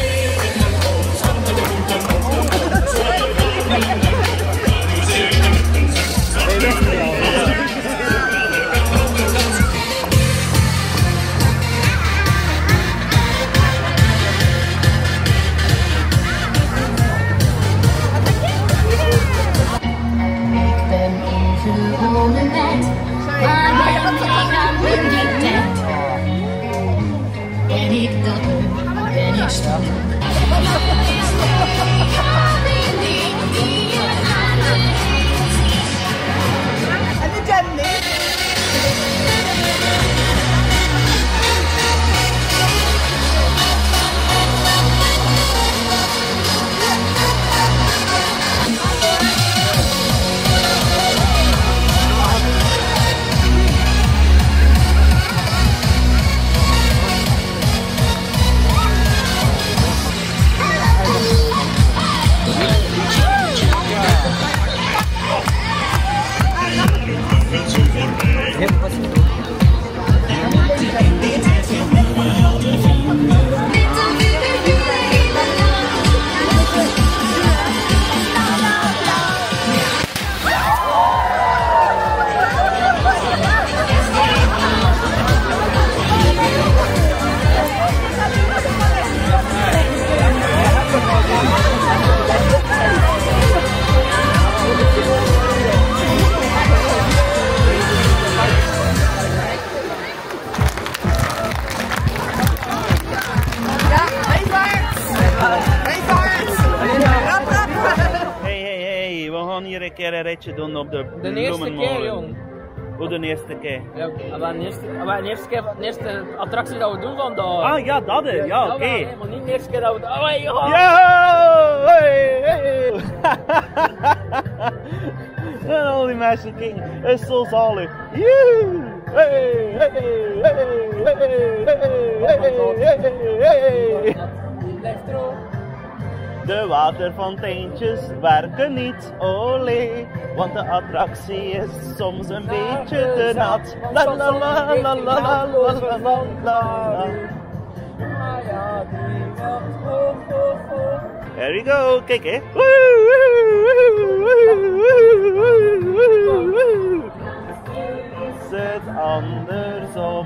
[SPEAKER 3] Ben ik dat nu, ben ik stom.
[SPEAKER 12] En de jam niet.
[SPEAKER 4] Hier een keer een ritje doen op de
[SPEAKER 5] De eerste keer, jong.
[SPEAKER 4] Hoe de eerste keer?
[SPEAKER 5] Ja, de eerste attractie dat we doen vandaag.
[SPEAKER 4] Ah ja, dat is. Ja, oké.
[SPEAKER 5] Ja, maar niet de eerste keer dat we... Oh, hey,
[SPEAKER 4] Yo! Hey, hey. En al die mensen kijken. Het is zo zalig. Joehoe! Hey, hey, hey, hey, hey, hey, hey.
[SPEAKER 5] Blijf droog.
[SPEAKER 4] De waterfonteintjes werken niet, olé, want de attractie is soms een beetje te nat. La la la la la la la la la. There we go, kijk hè. Zet andersom.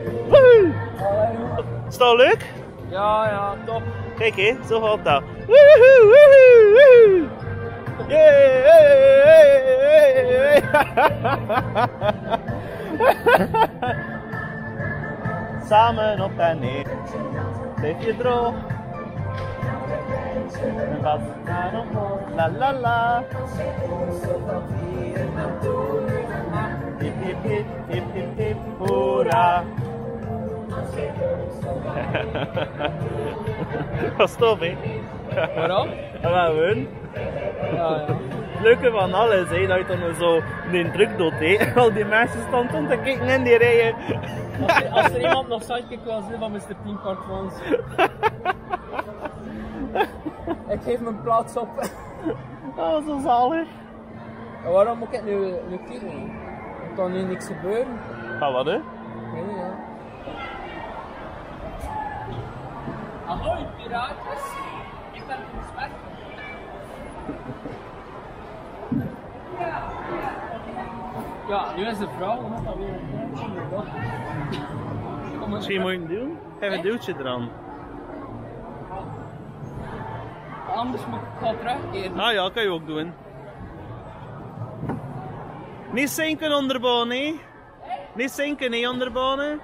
[SPEAKER 4] Is dat leuk?
[SPEAKER 5] Ja, ja, top.
[SPEAKER 4] Kijk hè, zo gaat dat. Woehoe, woehoe, woehoe. Yeah, hey, hey, hey. Samen op en neer. Blijf je droog. En wat naar omhoog. La la la. Hip hip hip hip hip hip hoera. Dat is tof, hè?
[SPEAKER 5] Waarom?
[SPEAKER 4] Gewoon.
[SPEAKER 5] Ja, ja.
[SPEAKER 4] Het leuke van alles, hè, dat je dan zo een druk doet, hè. Al die mensen staan toen te kijken in die rijen.
[SPEAKER 5] Als er iemand nog sidekick wil zijn van Mr. Theme Park Fons. Ik geef mijn plaats op.
[SPEAKER 4] Oh, zo zalig.
[SPEAKER 5] En waarom moet ik nu kijken? Er kan nu niks gebeuren.
[SPEAKER 4] Ga wat, hè?
[SPEAKER 5] Nee, ja. Hoi, piraatjes. Ik ben een zwart. Ja, nu is de vrouw. Gaat dat weer een
[SPEAKER 4] Misschien moet je het doen? Geef een duwtje eraan.
[SPEAKER 5] Anders moet ik het terugkeren.
[SPEAKER 4] Ah ja, kan je ook doen. Niet zinken onderboven, hè? Niet zinken, hè, onderboven.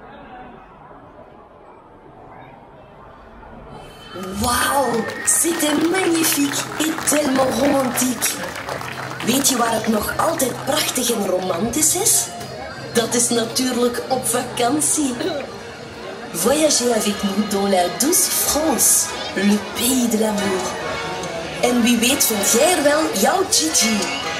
[SPEAKER 13] Wauw, c'était magnifique et tellement romantiek. Weet je waar het nog altijd prachtig en romantisch is? Dat is natuurlijk op vakantie. Voyager avec nous dans la douce France, le pays de l'amour. En wie weet vind jij er wel jouw Gigi.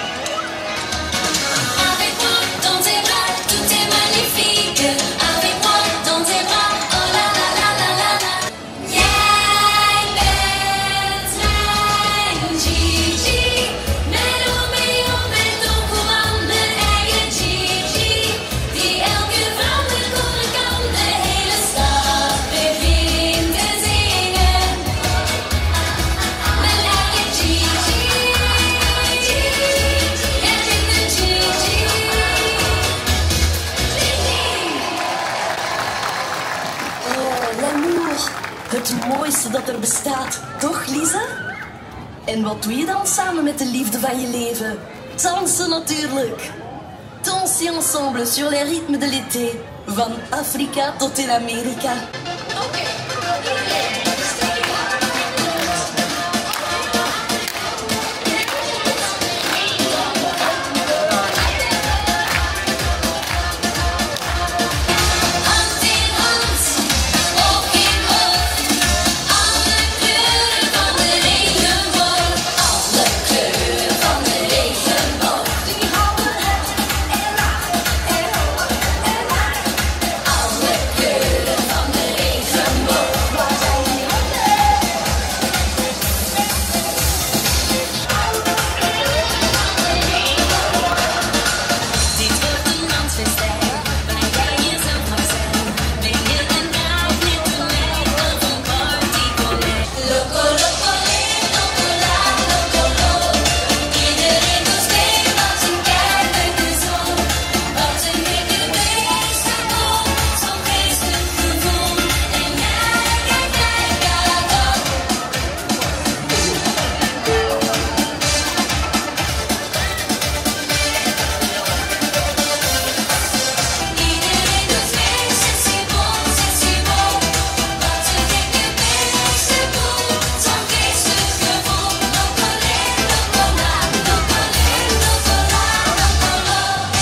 [SPEAKER 3] Avec moi dans tes bras, tout est magnifique. Avec moi dans tes bras, oh la la la la la la. Jij bent mijn Gigi, mijn Romeo, mijn Don Juan, mijn eigen Gigi, die elke vrouw met koren kan de hele stad begint te zingen. Mijn eigen Gigi, jij bent een Gigi.
[SPEAKER 13] Oh, l'amour. Het mooiste dat er bestaat, toch Lisa? En wat doe je dan samen met de liefde van je leven? Dansen natuurlijk. Danser ensemble sur les rythmes de l'été. Van Afrika tot in Amerika.
[SPEAKER 3] Hand in hand, oog in oog, alle kleuren van de regenboog, alle kleuren van de regenboog. Die houden het en lachen en hoog en laag. Alle kleuren van de regenboog. Waar zijn die handen? Dit wordt een dansfestijn, waar jij jezelf mag zijn. Ben je een naaf met een meid of een partycolleg? Loco, loco, loco, la, loco, lo. Iedereen doet mee, want ze kijken de zon. Wat een dikke beest, zo'n geestig gevoel. En jij kijkt aan. Iedereen doet mee, c'est bon, wat een dikke beest, zo'n geestig gevoel. Loco, le, loco, la, loco, le, loco, la, loco, lo.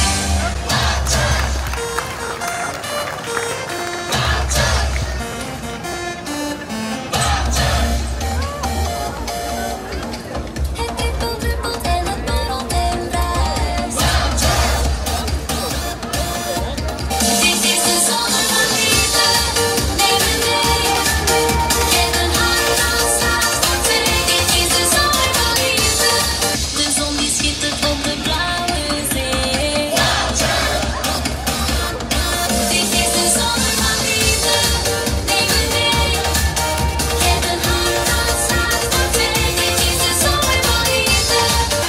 [SPEAKER 3] Het druppelt, druppelt en het borrelt en bruist. Dit is de zomer van liefde, neem me mee. Ik heb een hart dat slaat voor twee. Dit is de zomer van liefde. De zon die schittert op de blauwe zee. Dit is de zomer van liefde, neem me mee. Ik heb een hart dat slaat voor twee. Dit is de zomer van liefde.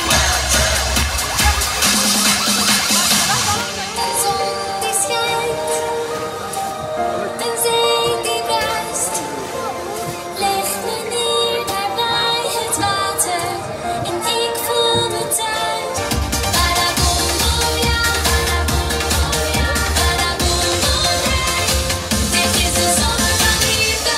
[SPEAKER 3] De zon die schijnt, de zee die bruist. Leg me neer daar bij het water en ik voel me thuis. Badaboom boom ja, badaboom boom ja, badaboom boom hey. Dit is de zomer van liefde.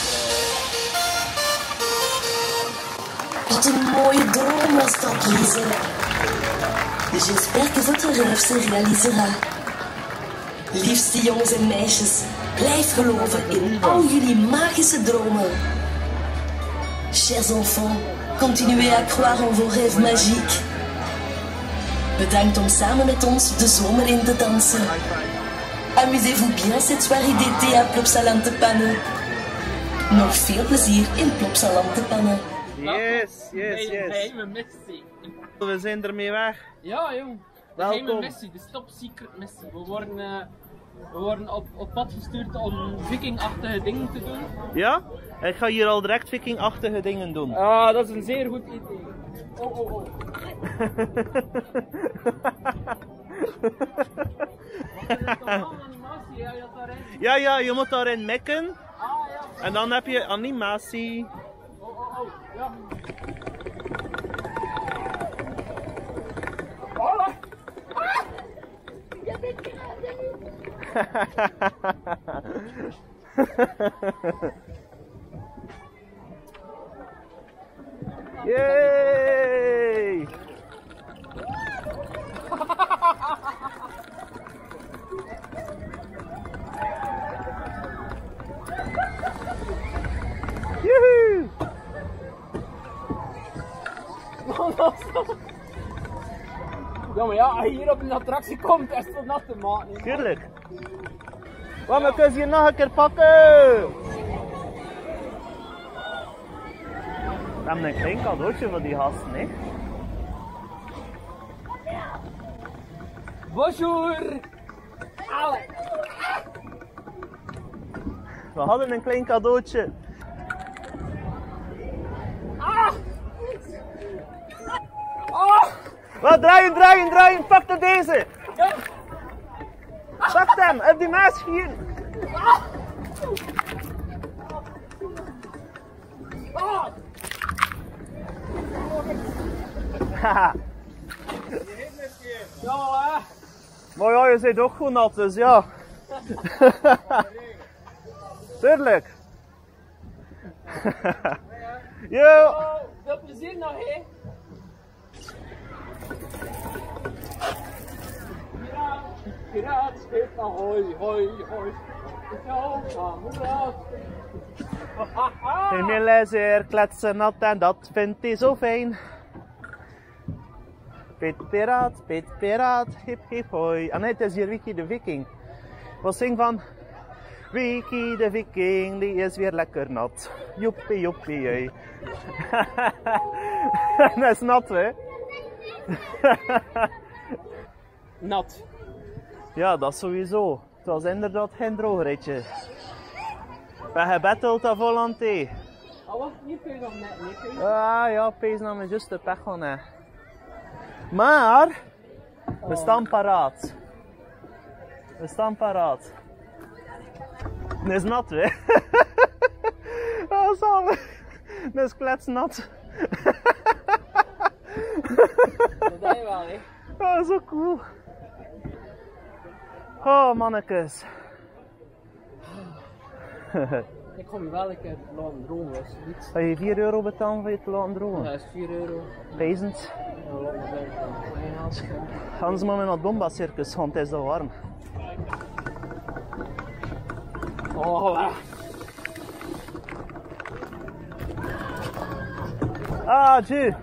[SPEAKER 13] Wat een mooie droom was dat, Lisa. J'espère que votre rêve se réalisera. Liefste jongens en meisjes, blijf geloven in al jullie magische dromen. Chers enfants, continuez à croire en vos rêves magiques. Bedankt om samen met ons de zomer in te dansen. Amusez-vous bien cette soirée d'été à Plopsaland te Pannen. Nog veel plezier in Plopsaland te Pannen.
[SPEAKER 4] Yes, yes,
[SPEAKER 5] Mijn
[SPEAKER 4] yes.
[SPEAKER 5] geheime missie.
[SPEAKER 4] We zijn ermee weg.
[SPEAKER 5] Ja, jong. De
[SPEAKER 4] Welkom.
[SPEAKER 5] geheime missie, de top secret missie. We worden We worden op pad gestuurd om vikingachtige dingen te doen.
[SPEAKER 4] Ja? Ik ga hier al direct vikingachtige dingen doen.
[SPEAKER 5] Ah, dat is een zeer goed idee. Oh.
[SPEAKER 4] Ja, je moet daarin mikken. En dan heb je animatie.
[SPEAKER 5] Ja.
[SPEAKER 4] Yay! Joehoe!
[SPEAKER 5] Ja, maar ja, als je hier op een attractie komt, is het nat te maken.
[SPEAKER 4] Tuurlijk. Wat, we kunnen hier nog een keer pakken. We hebben een klein cadeautje voor die gasten, hè.
[SPEAKER 5] Bonjour! Allee.
[SPEAKER 4] We hadden een klein cadeautje. Wat, draaien, pak de deze! Pak hem, op die maas hier! Haha. Maar ja, je zit ook goed nat, dus ja. Tuurlijk. Yo!
[SPEAKER 5] Veel plezier nog, hè? Piraat, schip ahoy, hoi.
[SPEAKER 4] Emile is hier kletsen nat en dat vindt hij zo fijn. Piet piraat, hip hip hoi. En het is hier Wiki de Viking. We zingen van Wiki de Viking, die is weer lekker nat. Joepie, hé. Dat is nat, hè?
[SPEAKER 5] Nat.
[SPEAKER 4] Ja, dat sowieso. Het was inderdaad geen droogritje. We hebben gebatteld aan volonté.
[SPEAKER 5] Oh, wacht, hier kun je nog net niet.
[SPEAKER 4] Ah ja, pees nam me juist de pech gewoon, hè. Maar, we staan paraat. Het is nat, hè? Dat is al. Dat is kletsnat.
[SPEAKER 5] Dat ben je wel, hè?
[SPEAKER 4] Dat is zo cool. Oh, mannekes.
[SPEAKER 5] Ik kom je wel een keer laten drogen, was niet.
[SPEAKER 4] Ga je 4 euro betalen voor je te laten drogen?
[SPEAKER 5] Ja, dat is 4 euro.
[SPEAKER 4] Peasant.
[SPEAKER 5] Ja, laat me zeggen.
[SPEAKER 4] Anders moeten we naar het Bomba Circus, want het is zo warm.
[SPEAKER 5] Oh, weg.
[SPEAKER 4] Ah, Ju.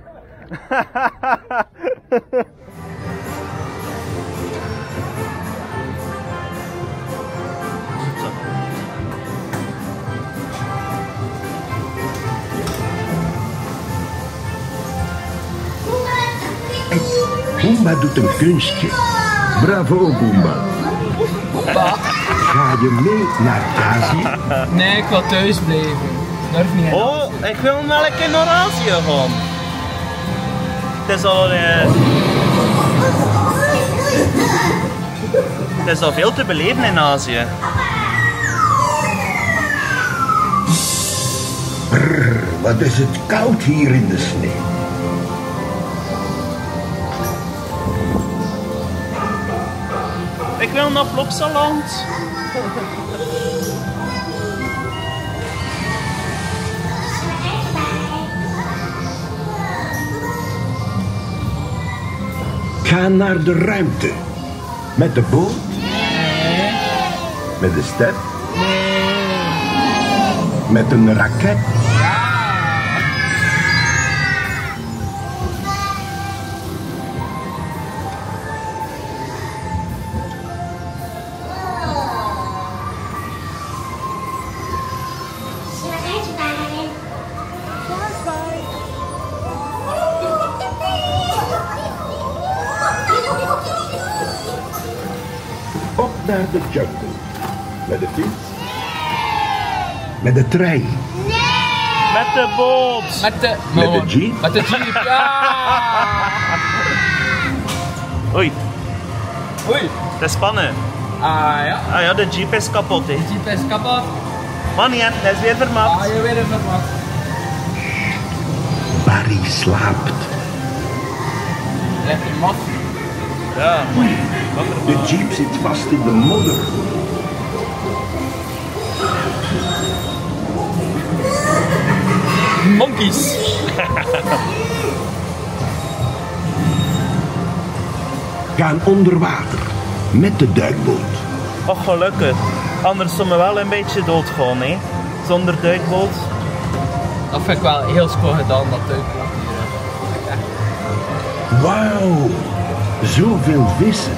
[SPEAKER 14] Boomba doet een kunstje. Bravo, Boomba. Ga je mee naar Azië?
[SPEAKER 5] Nee, ik wil thuis blijven. Durf niet.
[SPEAKER 4] Oh, ik wil wel een keer naar Azië gaan. Het is al veel te beleven in Azië.
[SPEAKER 14] Brrr, wat is het koud hier in de sneeuw.
[SPEAKER 4] Ik wil naar Plopsaland.
[SPEAKER 14] Ga naar de ruimte. Met de boot?
[SPEAKER 5] Nee.
[SPEAKER 14] Met de step?
[SPEAKER 5] Nee.
[SPEAKER 14] Met een raket? Op naar de jungle. Met de fiets. Met de trein.
[SPEAKER 4] Met de boot.
[SPEAKER 5] Met de
[SPEAKER 14] jeep.
[SPEAKER 5] Met de jeep, ja!
[SPEAKER 4] Oei.
[SPEAKER 5] Oei.
[SPEAKER 4] Dat is spannend.
[SPEAKER 5] Ja.
[SPEAKER 4] Ah ja, de jeep is kapot, hè.
[SPEAKER 5] De jeep is kapot.
[SPEAKER 4] Maar niet, dat is weer vermakt.
[SPEAKER 5] Je weer vermakt.
[SPEAKER 14] Barry slaapt.
[SPEAKER 5] Ligt in mat.
[SPEAKER 4] Ja.
[SPEAKER 14] De jeep zit vast in de modder.
[SPEAKER 5] Monkeys.
[SPEAKER 14] Gaan onder water. Met de duikboot.
[SPEAKER 4] Och, gelukkig. Anders zullen we wel een beetje doodgaan, hè. Zonder duikboot.
[SPEAKER 5] Dat vind ik wel heel schoon gedaan, dat duikboot hier.
[SPEAKER 14] Wauw. Zoveel vissen.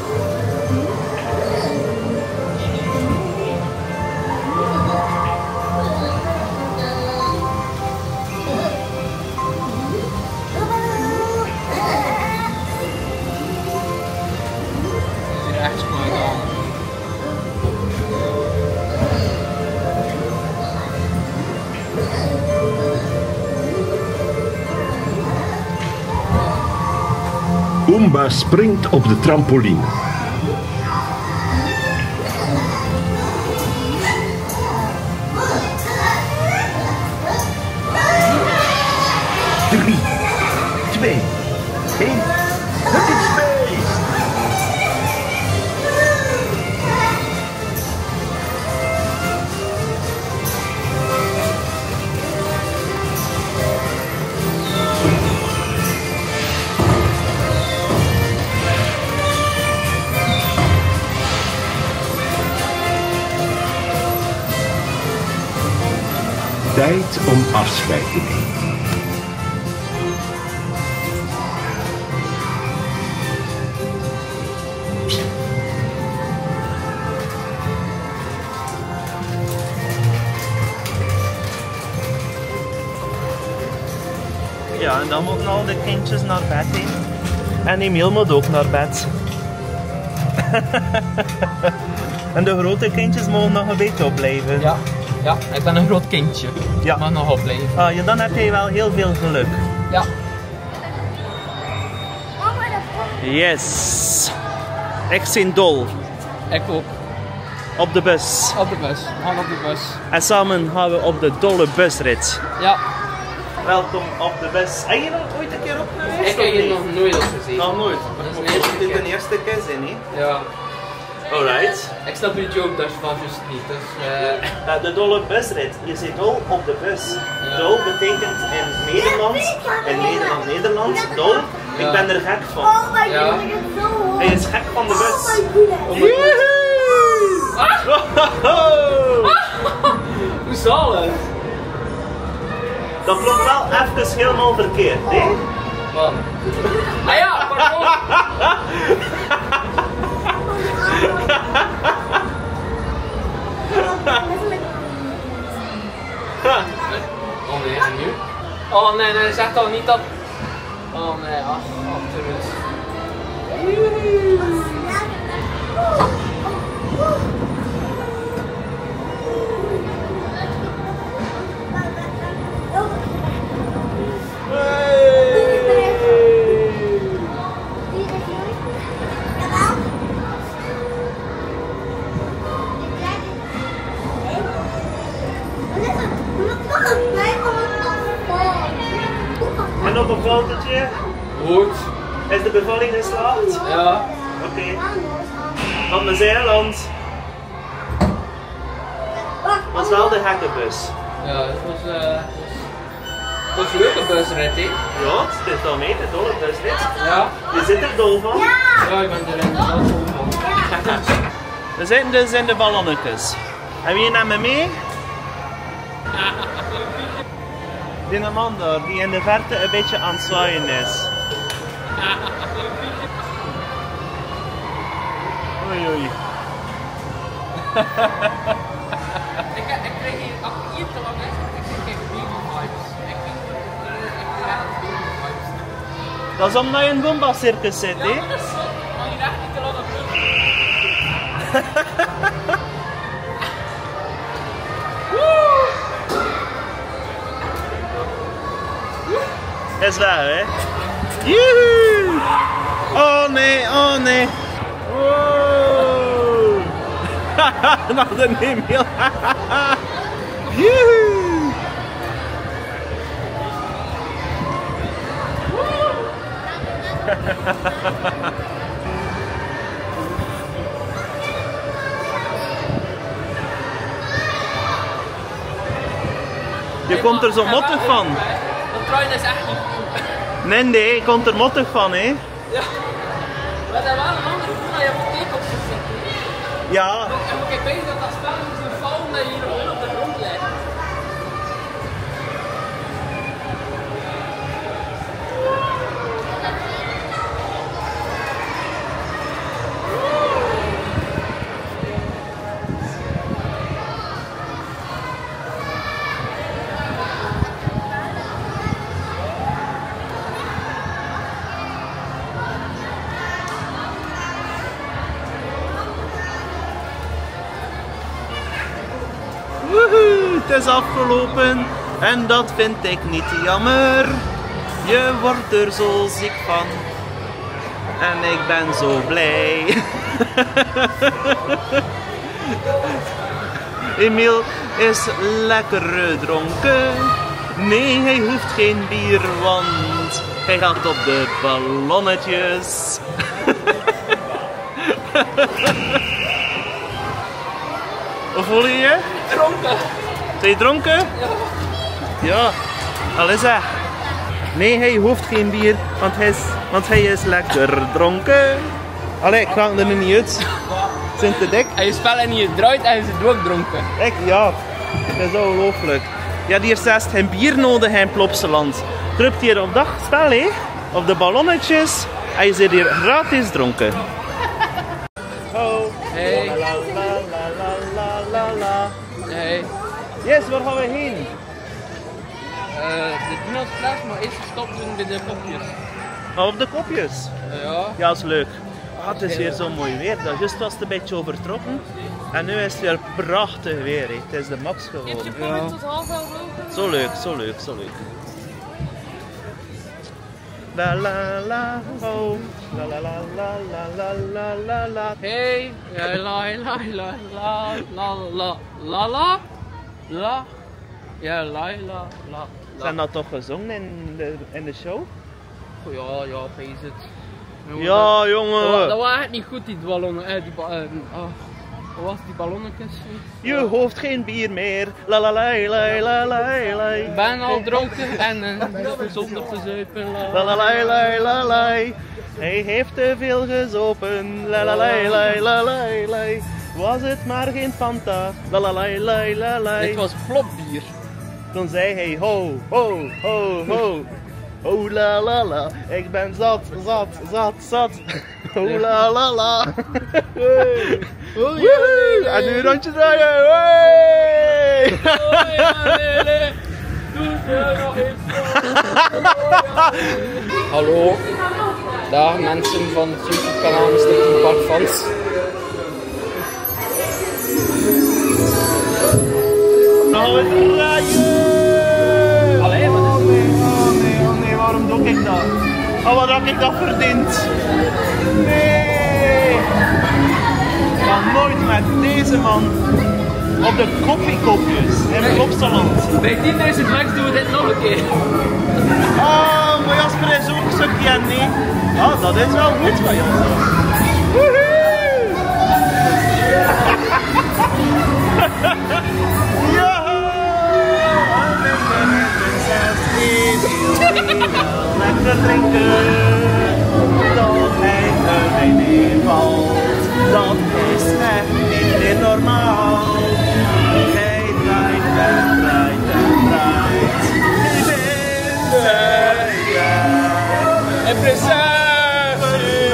[SPEAKER 14] Oomba springt op de trampoline. Drie, 2, 1. Het is mee! Tijd om afscheid te nemen.
[SPEAKER 4] Ja, en dan moeten al de kindjes naar bed heen. En Emiel moet ook naar bed. En de grote kindjes mogen nog een beetje opblijven.
[SPEAKER 5] Ja. Ja, ik ben een groot kindje.
[SPEAKER 4] Ja.
[SPEAKER 5] Ik mag nog opblijven.
[SPEAKER 4] Ah, ja, dan heb je wel heel veel geluk.
[SPEAKER 5] Ja.
[SPEAKER 4] Yes. Ik ben dol.
[SPEAKER 5] Ik ook.
[SPEAKER 4] Op de bus.
[SPEAKER 5] Op de bus. We gaan op de bus.
[SPEAKER 4] En samen gaan we op de dolle busrit.
[SPEAKER 5] Ja.
[SPEAKER 4] Welkom op de bus. Heb je nog ooit een keer op geweest?
[SPEAKER 5] Ik heb hier nog nooit op gezien.
[SPEAKER 4] Nog nooit?
[SPEAKER 5] Dat
[SPEAKER 4] Maar
[SPEAKER 5] is
[SPEAKER 4] dit is de eerste keer zijn, hè?
[SPEAKER 5] Ja.
[SPEAKER 4] Alright.
[SPEAKER 5] Ik snap je joke daarvan juist niet. Dus,
[SPEAKER 4] de dolle busrit. Je zit dol op de bus.
[SPEAKER 5] Ja.
[SPEAKER 4] Dol betekent in Nederlands, Nederland, dol.
[SPEAKER 5] Ja.
[SPEAKER 4] Ik ben er gek van.
[SPEAKER 3] Oh my
[SPEAKER 5] Ja.
[SPEAKER 3] god, ik ben zo hoog.
[SPEAKER 4] Hij is gek van de bus.
[SPEAKER 3] Oh my
[SPEAKER 5] Hoe zal het?
[SPEAKER 4] Dat klopt wel even helemaal verkeerd, hè?
[SPEAKER 5] Wat? Ah ja, pardon! Oh nee, en nu? Oh nee, nee, zeg toch niet dat... Oh nee, achteruit.
[SPEAKER 4] En nog een fotootje.
[SPEAKER 5] Goed.
[SPEAKER 4] Is de bevalling geslaagd?
[SPEAKER 5] Ja.
[SPEAKER 4] Oké. Van de Zeeland. Was wel de gekkenbus.
[SPEAKER 5] Ja, het was een leuke busrit, hè?
[SPEAKER 4] Ja, het is wel mee, de dolle busrit.
[SPEAKER 5] Ja.
[SPEAKER 4] Je zit er dol van?
[SPEAKER 5] Ja, ik ben er inderdaad vol van.
[SPEAKER 4] We zitten dus in de ballonnetjes. Heb je naar me mee? Die man daar, die in de verte een beetje aan het zwaaien is. Oei oei.
[SPEAKER 5] Ik kreeg hier, als ik hier te lang is, ik kreeg baby vibes. Ik krijg baby vibes.
[SPEAKER 4] Dat is omdat je in een Goomba circus zit, hè?
[SPEAKER 5] Ja, dat is zo. Maar je dacht niet te lang op
[SPEAKER 4] Is weg, hè? Joehoe! Oh nee, oh nee. Wow! Nog de Emil. Joehoe! Je komt er zo mottig van.
[SPEAKER 5] Dat trein is echt niet goed.
[SPEAKER 4] Nee, je komt er mottig van, hè?
[SPEAKER 5] Ja. Maar dat is wel een andere voel dat je apotheek op zit zitten.
[SPEAKER 4] Ja.
[SPEAKER 5] En moet ik weten dat dat spel moet zo vallen dat je hier gewoon op de grond ligt.
[SPEAKER 4] Woehoe, het is afgelopen en dat vind ik niet jammer. Je wordt er zo ziek van en ik ben zo blij. Emil is lekker dronken. Nee, hij hoeft geen bier, want hij gaat op de ballonnetjes. Hoe voel je je?
[SPEAKER 5] Dronken.
[SPEAKER 4] Ben je dronken?
[SPEAKER 5] Ja.
[SPEAKER 4] Ja, al is hij. Nee, hij hoeft geen bier, want hij is lekker dronken. Allee, ik ga er nu niet uit. Zijn te dik?
[SPEAKER 5] En je spel niet gedraaid en je zit ook dronken.
[SPEAKER 4] Ik, ja, dat is ongelooflijk. Ja, die heeft zelfs geen bier nodig in Plopsaland. Drukt hier op dag spel, hè? Op de ballonnetjes en je zit hier gratis dronken. Oh.
[SPEAKER 5] Hey.
[SPEAKER 4] La la la la la la la.
[SPEAKER 5] Hey.
[SPEAKER 4] Yes, waar gaan we heen?
[SPEAKER 5] De Dino's maar eerst gestopt doen bij de kopjes.
[SPEAKER 4] Oh, op de kopjes?
[SPEAKER 5] Ja.
[SPEAKER 4] Ja, dat is leuk. Ah, het is weer zo mooi weer. Dat juist was het een beetje overtrokken. En nu is het weer prachtig weer. Hè. Het is de max gewoon.
[SPEAKER 5] Heb je geprobeerd tot half wel roken?
[SPEAKER 4] Zo leuk, zo leuk, zo leuk. La la la ho. La la la la la la la la la.
[SPEAKER 5] Hey, la la la la la la la la la la. Ja, la la la.
[SPEAKER 4] Zijn dat toch gezongen in de show?
[SPEAKER 5] Ja, ja, pees het.
[SPEAKER 4] Ja, jongen.
[SPEAKER 5] Dat was echt niet goed, die ballonnen. Wat was die ballonnetjes?
[SPEAKER 4] Je hoeft geen bier meer. La la la la la la la.
[SPEAKER 5] Ik ben al dronken en zonder te zuipen.
[SPEAKER 4] La la la la la la. Hij heeft te veel gezopen. La la la la la la la. Was het maar geen Fanta. La la la la la la.
[SPEAKER 5] Dit was plopbier.
[SPEAKER 4] Toen zei hij ho, ho, ho, ho. Oh la la la, ik ben zat, zat, zat, zat. Oh la la la. Hey. Woehoe. En nu een rondje draaien. Hey.
[SPEAKER 5] Hallo. Dag mensen van het YouTube-kanaal Mr. Park Fans.
[SPEAKER 4] Nou, we draaien.
[SPEAKER 5] Allee, wat is het?
[SPEAKER 4] Oh nee, waarom doe ik dat? Oh, wat heb ik dat verdiend? Nee! Ik ga nooit met deze man op de koffiekopjes in Plopsaland.
[SPEAKER 5] Bij 10.000 likes doen we dit nog een keer.
[SPEAKER 4] Oh, maar Jasper is ook zo'n keer nee. Oh, dat is wel goed van Jasper. Woehoe! Ja! Lekker drinken, dat hij er mij neervalt. Dat is echt niet meer normaal. Hij draait en draait en draait. In de jaren.
[SPEAKER 5] En precies.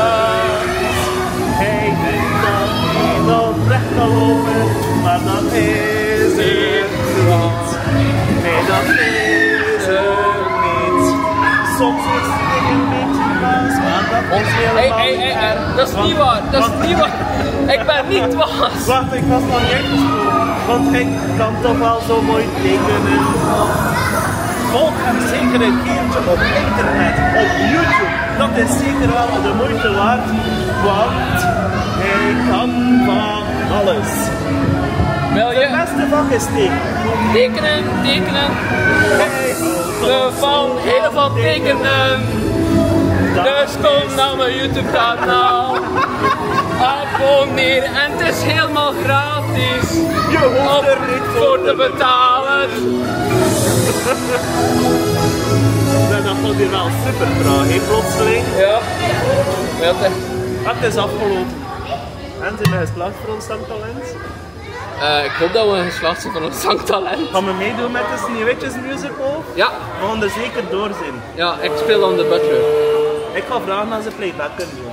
[SPEAKER 4] Hij denkt dat hij nog recht kan lopen, maar dat is het niet. Nee, dat is het niet. Soms is het een beetje vast, maar ons helemaal
[SPEAKER 5] Hey,
[SPEAKER 4] niet erg.
[SPEAKER 5] dat is niet waar, dat is niet waar. Ik ben niet dwaas.
[SPEAKER 4] Wacht, ik was nog niet uitgesproken. Want ik kan toch wel zo mooi tekenen. Volg hem zeker een keertje op internet, op YouTube. Dat is zeker wel de moeite waard, want hij kan van alles.
[SPEAKER 5] Wil je?
[SPEAKER 4] Het beste vak is tekenen.
[SPEAKER 5] Tekenen. We van heel veel tekenen. Dus kom naar mijn YouTube kanaal. Abonneer en het is helemaal gratis.
[SPEAKER 4] Je hoeft er niet
[SPEAKER 5] voor te betalen.
[SPEAKER 4] Dat vond je wel super traag, hè, plotseling.
[SPEAKER 5] Ja.
[SPEAKER 4] Het is afgelopen. En zijn we geslaagd voor ons zangtalent?
[SPEAKER 5] Ik hoop dat we geslaagd zijn voor ons zangtalent.
[SPEAKER 4] Gaan we meedoen met de Sneeuwwitjes musical?
[SPEAKER 5] Ja.
[SPEAKER 4] We gaan er zeker doorzien.
[SPEAKER 5] Ja, ik speel dan de butler.
[SPEAKER 4] Ik ga vragen als ze playback kunnen doen.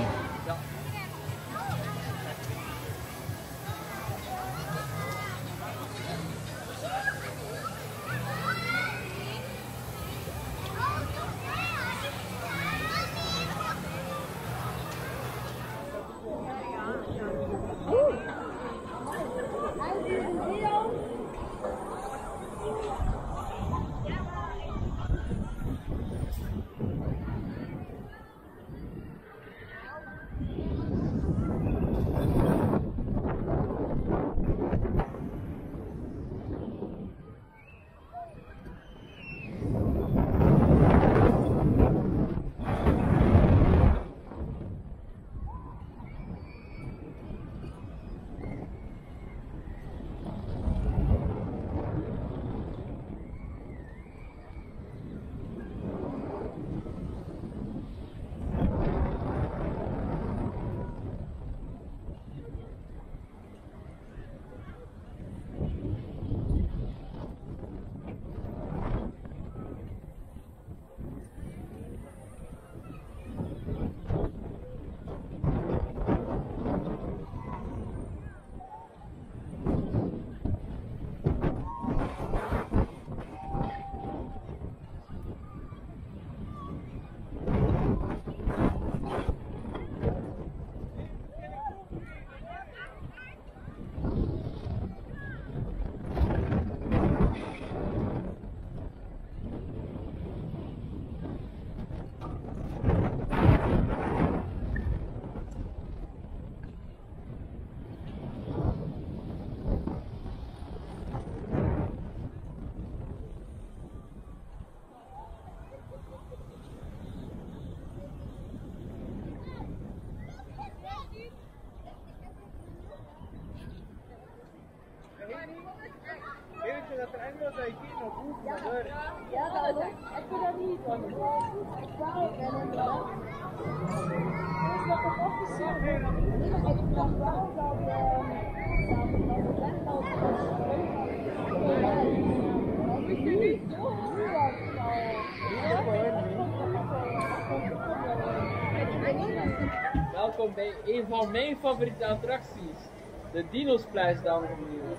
[SPEAKER 5] Welkom bij een van mijn favoriete attracties, de Dino-Splash, dames en heren.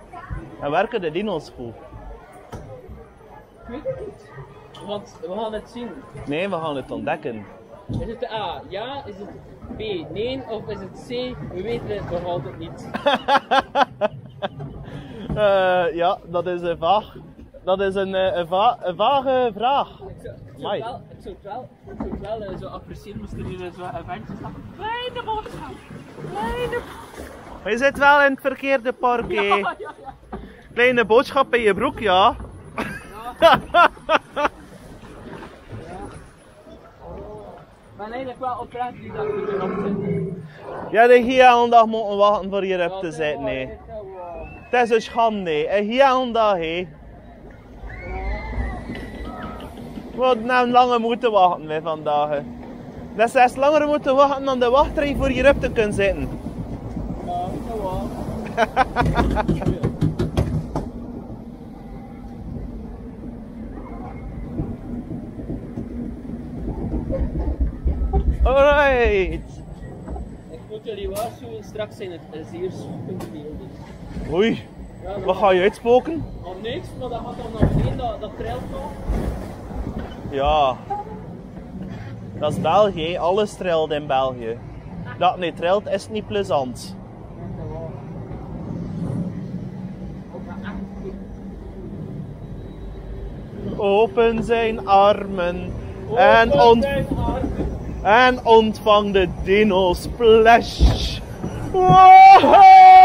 [SPEAKER 4] En werken de dino's goed?
[SPEAKER 5] Ik weet het niet, want we gaan het zien.
[SPEAKER 4] Nee, we gaan het ontdekken.
[SPEAKER 5] Is het A, ja? Is het B, nee? Of is het C, we weten het nog altijd niet.
[SPEAKER 4] Ja, dat is een vaag. Dat is een vage vraag.
[SPEAKER 5] Ik zou het wel zo appreciëren, moesten jullie zo eventjes staan. Kleine boodschap!
[SPEAKER 4] Je zit wel in het verkeerde park, hè?
[SPEAKER 5] Ja.
[SPEAKER 4] Kleine boodschap in je broek, ja?
[SPEAKER 5] Ik ben eigenlijk wel oprecht die dat ik erop zit.
[SPEAKER 4] Ja, de hele dag moeten wachten voor hier op te zitten, nee. Het is een schande, een hele dag, hè. We hadden nou langer moeten wachten hè, vandaag. Hè. Dat is zelfs langer moeten wachten dan de wachtrij voor hierop te kunnen zitten.
[SPEAKER 5] Ja, dat wel.
[SPEAKER 4] Alright.
[SPEAKER 5] Ik moet jullie waarschuwen, straks zijn het zeer zoekende beelden.
[SPEAKER 4] Oei, wat ga je uitspoken?
[SPEAKER 5] Nog niks, maar dat gaat dan naar beneden, dat treilt nog.
[SPEAKER 4] Ja. Dat is België, alles trilt in België. Dat het niet trilt is niet plezant. Open zijn armen en ontvang de Dino Splash. Wow!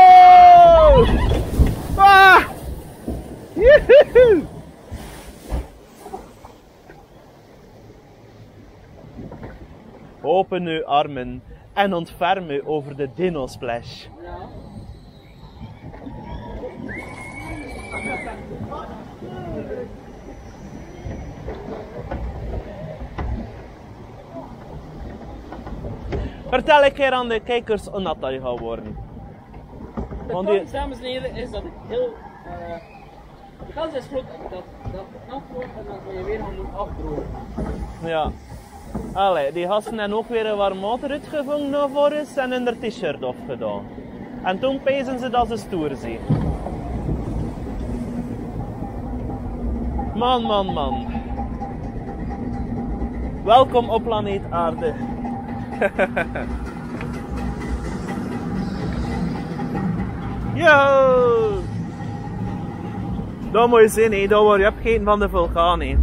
[SPEAKER 4] Ah! Joehoe! Open uw armen en ontferm u over de Dino Splash. Vertel een keer aan de kijkers hoe nat dat je gaat worden.
[SPEAKER 5] Want die... dames en heren, is dat heel... de kans is groot dat het nat wordt en dat je weer moet afdrogen.
[SPEAKER 4] Ja. Allee, die gasten hebben ook weer een warm water uitgevangen naar voren en in haar t-shirt afgedaan. En toen pezen ze dat ze stoer zijn. Man, man, man. Welkom op planeet Aarde. Yo! Dat moet je zien, hè. Dat word je opgegeten van de vulkaan. Hè.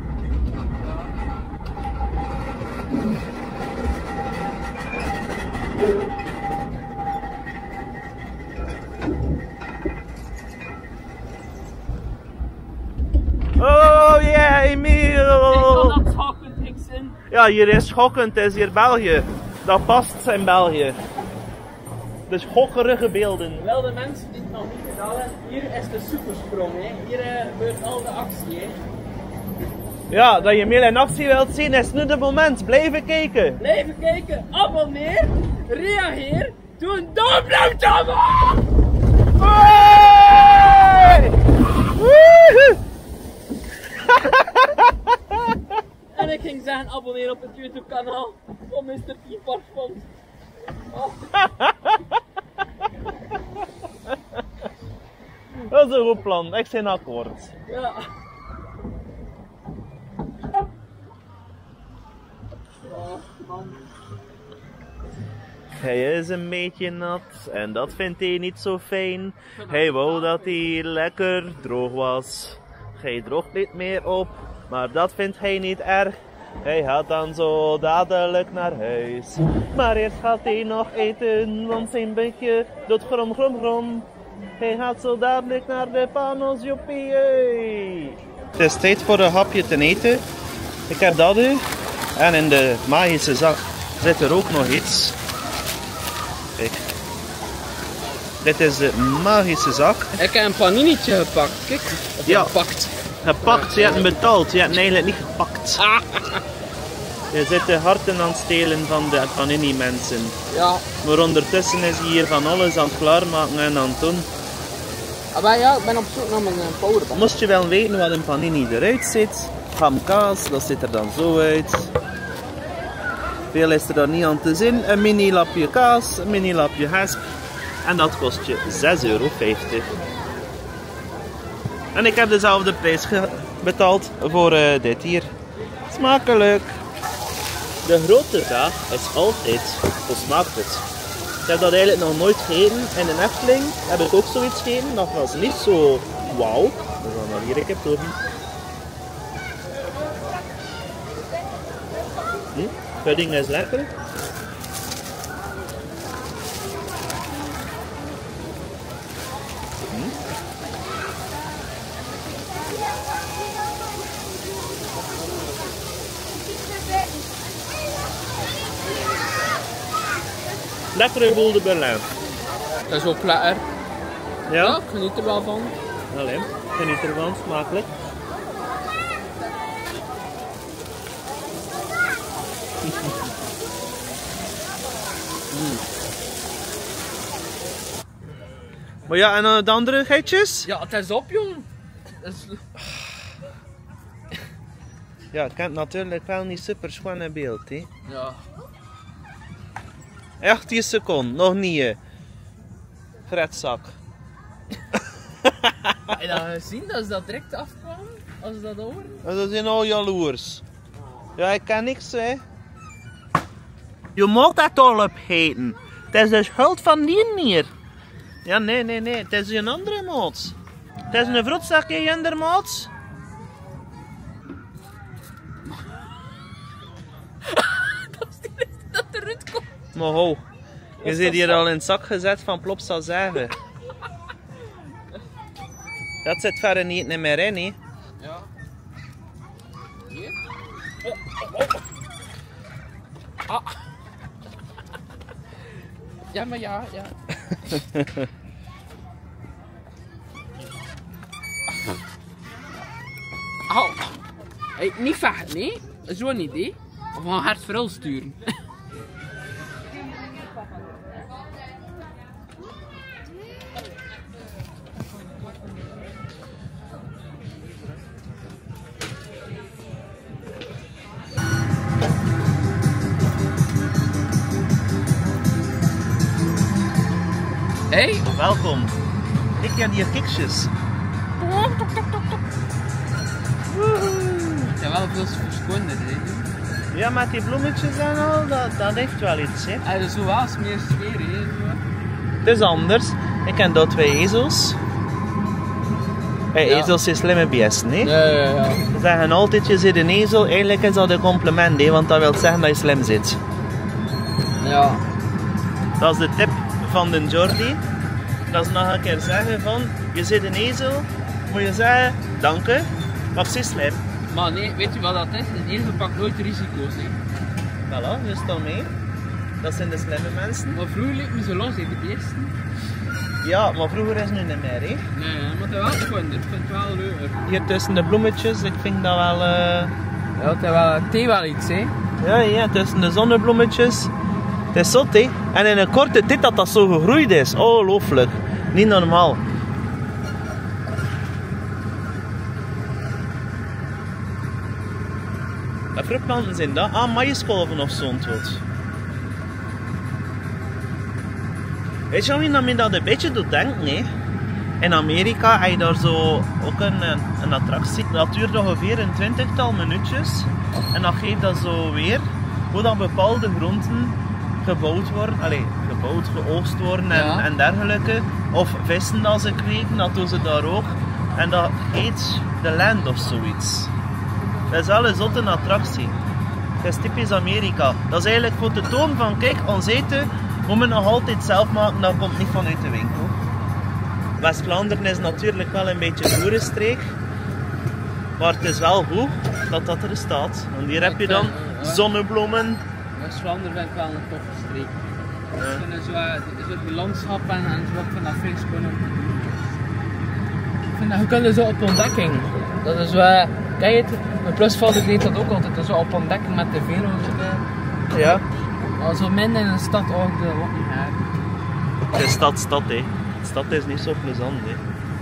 [SPEAKER 4] Oh yeah, Emiel!
[SPEAKER 5] Ik kan dat schokkend niks in.
[SPEAKER 4] Ja, hier is schokkend, het is hier België. Dat past in België. De schokkerige beelden.
[SPEAKER 5] Wel de mensen die het nog niet gedaan hebben, hier is de supersprong. Hè. Hier gebeurt al de actie. Hè.
[SPEAKER 4] Ja, dat je meer in actie wilt zien is nu het moment. Blijven kijken.
[SPEAKER 5] Blijven kijken, abonneer, reageer, doe een duimpje omhoog!
[SPEAKER 4] Hey! Woehoe!
[SPEAKER 5] En ik ging zeggen, abonneer op het YouTube kanaal van Mr. P-Parfums. Oh.
[SPEAKER 4] Dat is een goed plan, ik ben akkoord.
[SPEAKER 5] Ja. Oh, man.
[SPEAKER 4] Hij is een beetje nat en dat vindt hij niet zo fijn. Hij wou dat hij lekker droog was. Hij droogt niet meer op, maar dat vindt hij niet erg. Hij gaat dan zo dadelijk naar huis. Maar eerst gaat hij nog eten, want zijn buikje doet grom grom grom. Hij gaat zo dadelijk naar de panos, joepie. Het is tijd voor een hapje te eten. Ik heb dat nu. En in de magische zak zit er ook nog iets. Kijk. Dit is de magische zak.
[SPEAKER 5] Ik heb een paninietje gepakt, kijk. Of
[SPEAKER 4] ja,
[SPEAKER 5] gepakt.
[SPEAKER 4] Gepakt, je hebt hem betaald, je hebt hem eigenlijk niet gepakt. Je zit de harten aan het stelen van de panini mensen.
[SPEAKER 5] Ja.
[SPEAKER 4] Maar ondertussen is hij hier van alles aan het klaarmaken en aan het doen.
[SPEAKER 5] Maar ja, ik ben op zoek naar mijn powerbank.
[SPEAKER 4] Moest je wel weten wat een panini eruit ziet. Hamkaas, dat ziet er dan zo uit. Veel is er dan niet aan te zien. Een mini lapje kaas, een mini lapje hesp. En dat kost je €6,50. En ik heb dezelfde prijs betaald voor dit hier. Smakelijk! De grote vraag is altijd, hoe smaakt het? Ik heb dat eigenlijk nog nooit gegeten. In een Efteling heb ik ook zoiets gegeten. Dat was niet zo wauw. We gaan dat hier een keer proeven. Pudding is lekker. Lekkere Goede Berlijn.
[SPEAKER 5] Dat is ook lekker.
[SPEAKER 4] Ja?
[SPEAKER 5] Ja, ik geniet er wel van.
[SPEAKER 4] Allee, geniet ervan, smakelijk. Maar ja, en de andere geitjes?
[SPEAKER 5] Ja, het is op, jong.
[SPEAKER 4] Ja, ik heb natuurlijk wel niet super schoon in beeld, hè.
[SPEAKER 5] Ja.
[SPEAKER 4] 18 seconden, nog niet. Fretzak.
[SPEAKER 5] Heb je dat gezien, dat ze dat direct afkwamen? Als ze dat horen?
[SPEAKER 4] Dat zijn al jaloers. Ja, ik ken niks, hè. Je moet dat toch opeten. Het is de schuld van die meer. Ja, nee. Het is een andere maat. Het is een vroetzakje in de maat.
[SPEAKER 5] Dat eruit komt.
[SPEAKER 4] Maar ho, je zit hier al in het zak gezet van Plopsa zeggen. Dat zit verder niet meer in, hè?
[SPEAKER 5] Ja. Hier? Ah. Ja, maar ja. Au. Hey, niet vechten, nee? Zo niet, hè? Of gaan hard vooral sturen. Hey.
[SPEAKER 4] Welkom. Ik ken hier kiksjes.
[SPEAKER 5] Ja, wel veel verschonden, hè?
[SPEAKER 4] Ja, met die bloemetjes en al, dat heeft wel iets, hè?
[SPEAKER 5] Hij is zo wel meer sfeer, hè?
[SPEAKER 4] Het is anders. Ik ken dat 2 ezels. Hey,
[SPEAKER 5] Ja.
[SPEAKER 4] ezels zijn slimme beesten, hè?
[SPEAKER 5] Ja.
[SPEAKER 4] Ze zeggen altijd, je zit een ezel. Eigenlijk is dat een compliment, hè? Want dat wil zeggen dat je slim zit.
[SPEAKER 5] Ja.
[SPEAKER 4] Dat is de tip van de Jordi. Dat is nog een keer zeggen van, je zit een ezel, moet je zeggen, dank u, maar ze is slim.
[SPEAKER 5] Maar nee, weet je wat dat is? Een ezel pakt nooit risico's, hè?
[SPEAKER 4] Voilà, dus dan mee. Dat zijn de slimme mensen.
[SPEAKER 5] Maar vroeger liep me zo los, hè, de beesten.
[SPEAKER 4] Ja, maar vroeger is het nu niet meer, hè?
[SPEAKER 5] Nee, maar dat is wel schoon, ik vind het wel leuker.
[SPEAKER 4] Hier tussen de bloemetjes, ik vind dat wel...
[SPEAKER 5] Ja, het is wel iets, hè?
[SPEAKER 4] Ja, tussen de zonnebloemetjes. Het is zot, hè? En in een korte tijd dat dat zo gegroeid is. Ongelooflijk. Niet normaal. Wat vruchtplanten zijn dat? Ah, maïskolven of zo'n tot. Weet je aan wie dat een beetje doet denken, hè? In Amerika heb je daar zo ook een attractie. Dat duurt ongeveer een 20-tal minuutjes. En dan geeft dat zo weer hoe dan bepaalde groenten gebouwd worden, geoogst worden en dergelijke. Of vissen dat ze kweken, dat doen ze daar ook. En dat heet The Land of zoiets. Dat is wel een zotte attractie. Het is typisch Amerika. Dat is eigenlijk voor te tonen van, kijk, ons eten moeten we nog altijd zelf maken, dat komt niet vanuit de winkel. West-Vlaanderen is natuurlijk wel een beetje boerenstreek. Maar het is wel goed dat dat er staat. En hier heb je dan zonnebloemen.
[SPEAKER 5] West-Vlaanderen vind ik wel een toffe streek. Ik vind zo die landschap en zo, ik vind dat veel schoon om te doen. Ik vind dat je kunt zo op ontdekking. Dat is wel, kijk je het? Mijn plusvader deed dat ook altijd, zo op ontdekking met de velo.
[SPEAKER 4] Ja.
[SPEAKER 5] Zo minder in een stad ook de wat niet haar.
[SPEAKER 4] Het is stad, hè. De stad is niet zo plezant, hè.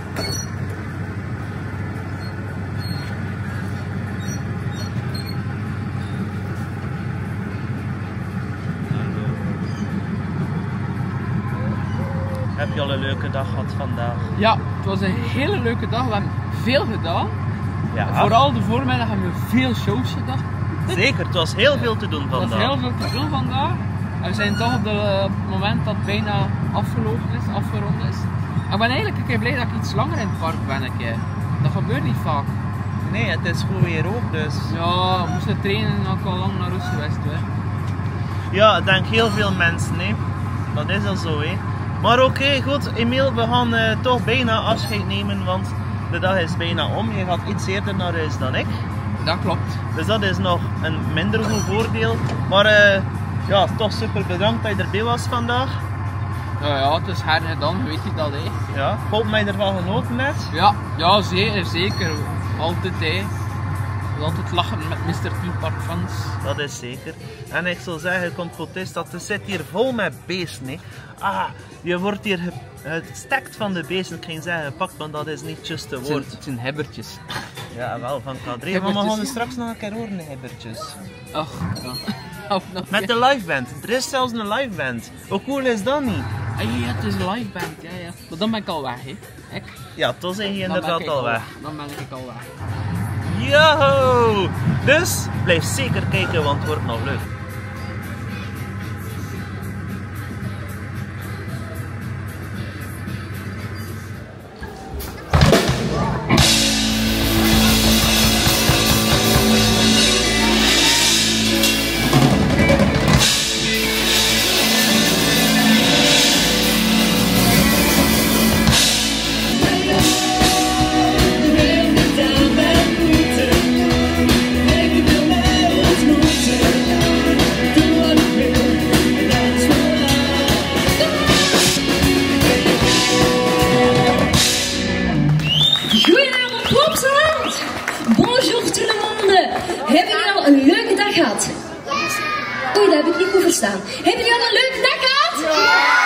[SPEAKER 4] Heb je al een leuke dag gehad vandaag?
[SPEAKER 5] Ja, het was een hele leuke dag. We hebben veel gedaan.
[SPEAKER 4] Ja.
[SPEAKER 5] Vooral de voormiddag hebben we veel shows gedaan.
[SPEAKER 4] Zeker, het was heel veel te doen
[SPEAKER 5] Er was
[SPEAKER 4] vandaag.
[SPEAKER 5] heel veel te doen vandaag. En we zijn toch op het moment dat het bijna afgerond is. En ik ben eigenlijk een keer blij dat ik iets langer in het park ben. Dat gebeurt niet vaak.
[SPEAKER 4] Nee, het is goed weer ook, dus...
[SPEAKER 5] Ja, we moesten trainen en had ik al lang naar rust geweest. Hè.
[SPEAKER 4] Ja, ik denk heel veel mensen, hè. Dat is al zo, hè. Maar oké, goed, Emiel, we gaan toch bijna afscheid nemen, want de dag is bijna om. Je gaat iets eerder naar huis dan ik.
[SPEAKER 5] Dat klopt.
[SPEAKER 4] Dus dat is nog een minder goed voordeel. Maar ja, toch super bedankt dat je erbij was vandaag.
[SPEAKER 5] Ja, het is hergedaan, weet je dat, hè.
[SPEAKER 4] Ja, hoop dat je ervan genoten hebt.
[SPEAKER 5] Ja, zeker. Altijd, hè. Altijd lachen met Mr. Teampark fans.
[SPEAKER 4] Dat is zeker. En ik zou zeggen, compotist, dat het zit hier vol met beesten, hè. Ah, je wordt hier gestekt van de beesten. Ik ging zeggen gepakt, maar dat is niet juist de woord.
[SPEAKER 5] Het zijn hebbertjes.
[SPEAKER 4] Ja, wel, van K3. Maar we gaan er straks nog een keer horen, hebbertjes.
[SPEAKER 5] Ach, ja.
[SPEAKER 4] Met de liveband. Er is zelfs een liveband. Hoe cool is dat niet?
[SPEAKER 5] Ah, ja, het is een liveband, ja. Maar dan ben ik al weg, hè.
[SPEAKER 4] Ja, toen zijn je inderdaad al weg.
[SPEAKER 5] Dan ben ik al weg.
[SPEAKER 4] Yo! Dus blijf zeker kijken, want het wordt nog leuk.
[SPEAKER 11] al een leuke dag gehad? Oei, dat heb ik niet goed verstaan. Hebben jullie al een leuke dag gehad?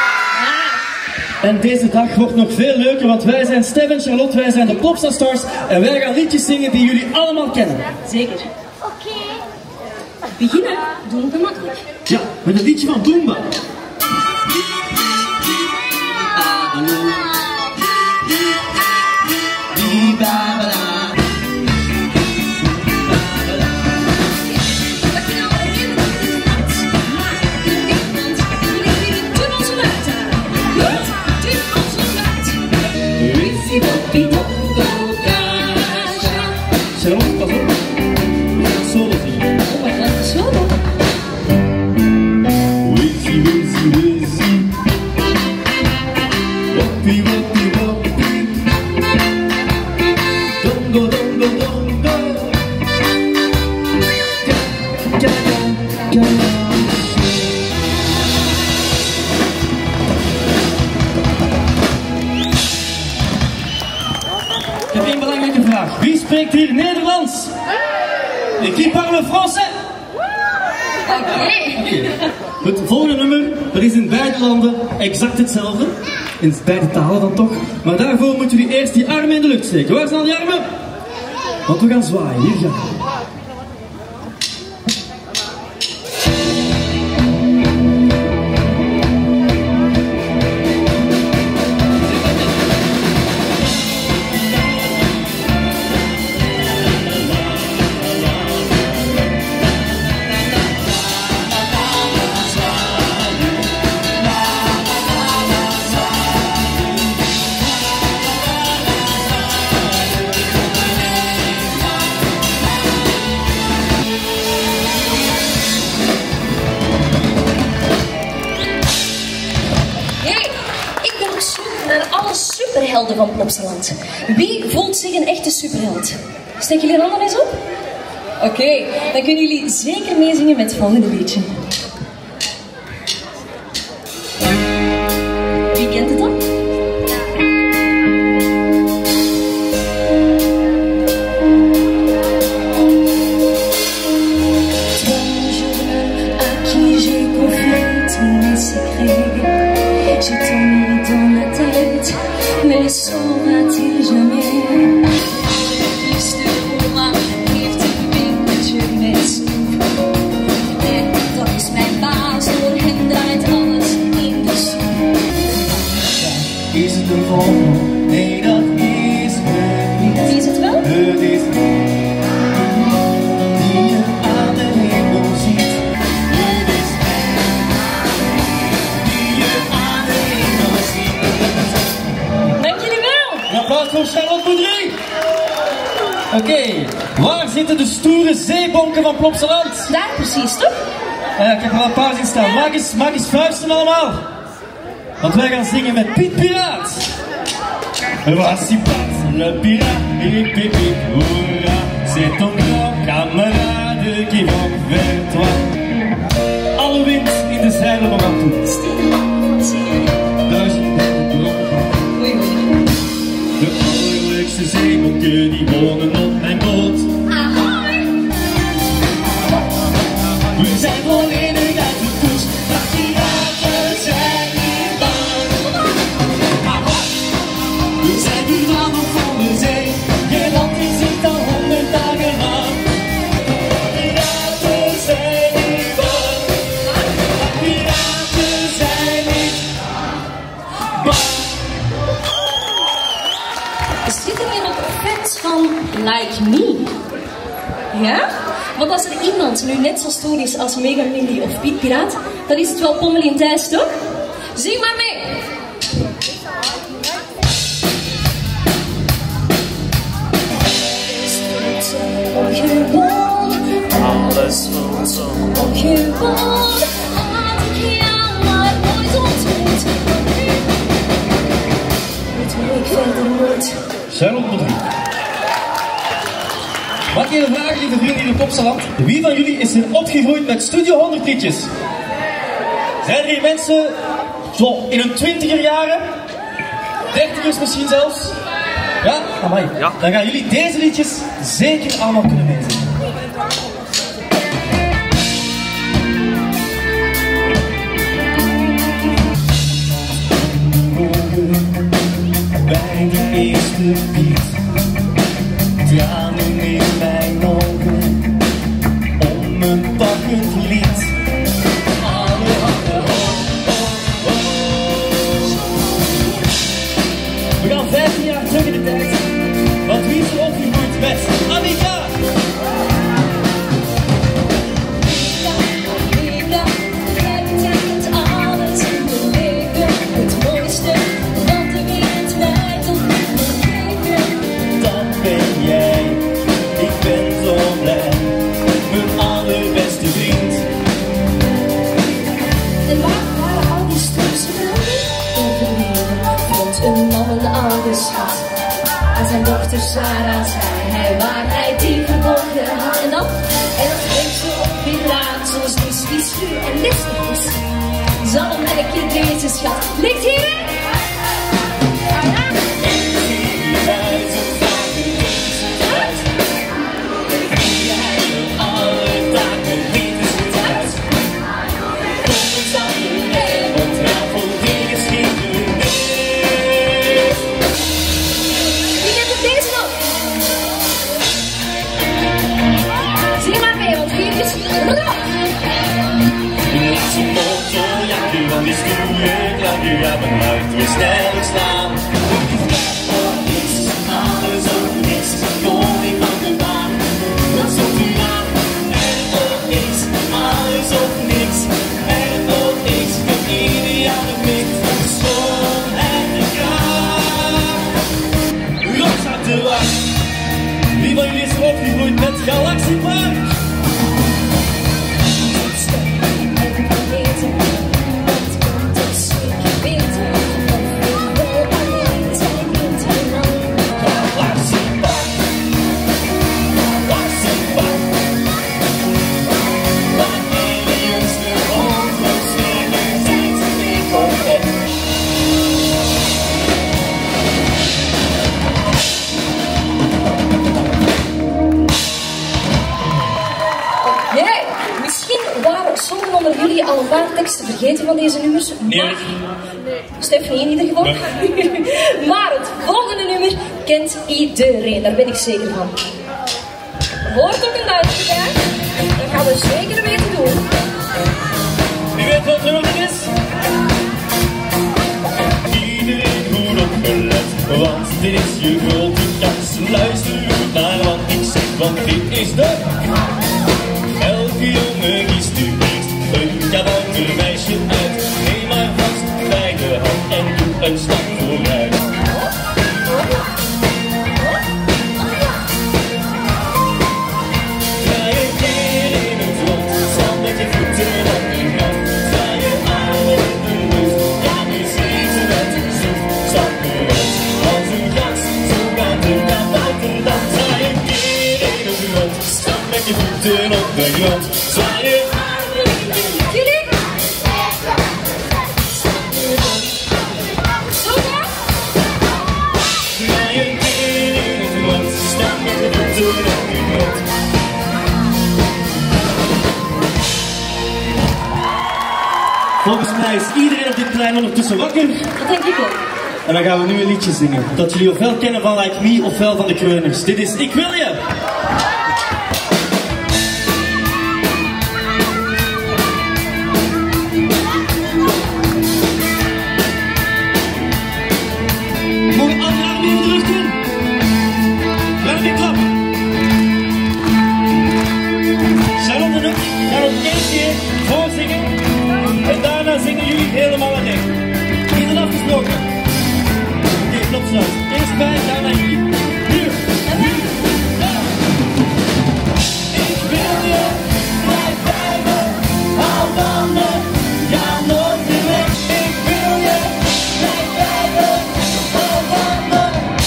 [SPEAKER 15] En deze dag wordt nog veel leuker, want wij zijn Stef en Charlotte, wij zijn de Plopsa Stars en wij gaan liedjes zingen die jullie allemaal kennen.
[SPEAKER 11] Zeker. Oké. Beginnen doen we gemakkelijk.
[SPEAKER 15] Ja, met een liedje van Boomba. Charlotte, pas op. We gaan solo zingen.
[SPEAKER 11] Oh, wat gaat de solo?
[SPEAKER 15] Wizzy, wizzy, wizzy. Woppie, woppie, woppie. Dongo, dongo, dongo. Ja, ja, ja, ja. Ik heb één belangrijke vraag. Wie spreekt hier Nederlands? Qui parle français? Oké. Het volgende nummer, dat is in beide landen exact hetzelfde. In beide talen dan toch. Maar daarvoor moeten jullie eerst die armen in de lucht steken. Waar zijn al die armen? Want we gaan zwaaien. Hier gaan we.
[SPEAKER 11] Superhelden van Plopsaland. Wie voelt zich een echte superheld? Steek jullie handen eens op? Oké, dan kunnen jullie zeker meezingen met het volgende liedje. Wie kent het dan?
[SPEAKER 3] Mais saura-t-il jamais? Plus de roman heeft een winkeltje met snoep. En dat is mijn baas, door hem draait alles in de soep.
[SPEAKER 15] Is het een vogel? Nee, dat is het niet.
[SPEAKER 11] Wie is het wel?
[SPEAKER 15] Het is die je aan de hemel ziet. Het is die je aan de hemel ziet.
[SPEAKER 11] Dank jullie wel!
[SPEAKER 15] Een applaus voor Charlotte Boudry. Oké, waar zitten de stoere zeebonken van Plopsaland?
[SPEAKER 11] Daar precies, toch?
[SPEAKER 15] Ik heb er al een paar zien staan. Maak eens vuisten allemaal. Want wij gaan zingen met Piet Piraat. Voici Pat, le pirate, hip hip hip, hoera. C'est ton grand camarade qui vont vers toi. Alle wind in de zeilen nog aan toe. Duizend de allerleukste zeebonken die wonen op mijn boot. We zijn volledig uit de koers, maar piraten zijn niet bang. We zijn die vlam van de zee, je land is zich al 100 dagen lang. Piraten zijn niet bang, piraten zijn niet bang.
[SPEAKER 11] We zitten hier op fans van Like Me. Ja? Want als er iemand nu net zo stoer is als Mega Mindy of Piet Piraat, dan is het wel Pommelien Thijs, toch? Zing maar mee! Ongewoon,
[SPEAKER 4] alles voelt zo
[SPEAKER 11] ongewoon, had ik jou maar nooit ontmoet. Wat wil ik verder nooit?
[SPEAKER 15] Charlotte Boudry. Mag ik even vragen, lieve vrienden in Plopsaland? Wie van jullie is er opgegroeid met Studio 100 liedjes? Zijn er hier mensen zo in hun 20er jaren? 30ers misschien zelfs? Ja? Amai. Ja. Dan gaan jullie deze liedjes zeker allemaal kunnen meezingen. Zwarte Piet, tranen in mijn ogen om een pakkend lied. We gaan 15 jaar terug in de tijd, want wie is er opgegroeid met Anita?
[SPEAKER 3] En zijn dochter Sarah zei hij waar hij die verborgen had. En dat klinkt zo piraat zoals whisky, schuur en lipstick is. Zal een lekje deze schat ligt hier?
[SPEAKER 15] Die stoelen klank je aan mijn huid weer sneller slaan. Alles of niks, kom ik van de baan. Dat stond u aan. En ook niks, alles of niks. En ook niks, met ideale mix. Schoon en de kracht. Rots uit de wacht. Wie van jullie is er opgegroeid met Galaxiepark?
[SPEAKER 3] Jullie al een paar teksten vergeten van deze nummers?
[SPEAKER 15] Nee.
[SPEAKER 3] Stephanie in ieder geval. Nee. Maar het volgende nummer kent iedereen, daar ben ik zeker van. Hoort ook een luister, hè? Dat gaan we zeker weten doen.
[SPEAKER 15] Wie weet wat er nog is? Iedereen goed opgelet, want dit is je grote kans. Luister goed naar wat ik zeg, want dit is de... Elke jongen kiest nu eerst een kaboutermeisje uit. Neem maar vast bij de hand en doe een stap vooruit. Draai een keer in het rond, stand met je voeten op de grond. Draai je armen in de lucht, ja nu zie ze dat je zoekt. Stap eruit, als een gas, zo gaat de kabouter dan. Draai een keer in het rond, stand met je voeten op de grond. Zwaai je armen in de lucht. Volgens mij is iedereen op dit plein ondertussen wakker.
[SPEAKER 3] Dat denk ik ook.
[SPEAKER 15] En dan gaan we nu een liedje zingen. Dat jullie ofwel kennen van Like Me ofwel van de Kreuners. Dit is Ik Wil Je!
[SPEAKER 16] Helemaal alleen. Iedereen afgesproken. Oké, klopsluit. Eerst bij, daarna jullie. Nu. Ik wil je, blijf bij me. Hou van me, ga nooit meer weg. Ik wil je, blijf bij me. Hou van me.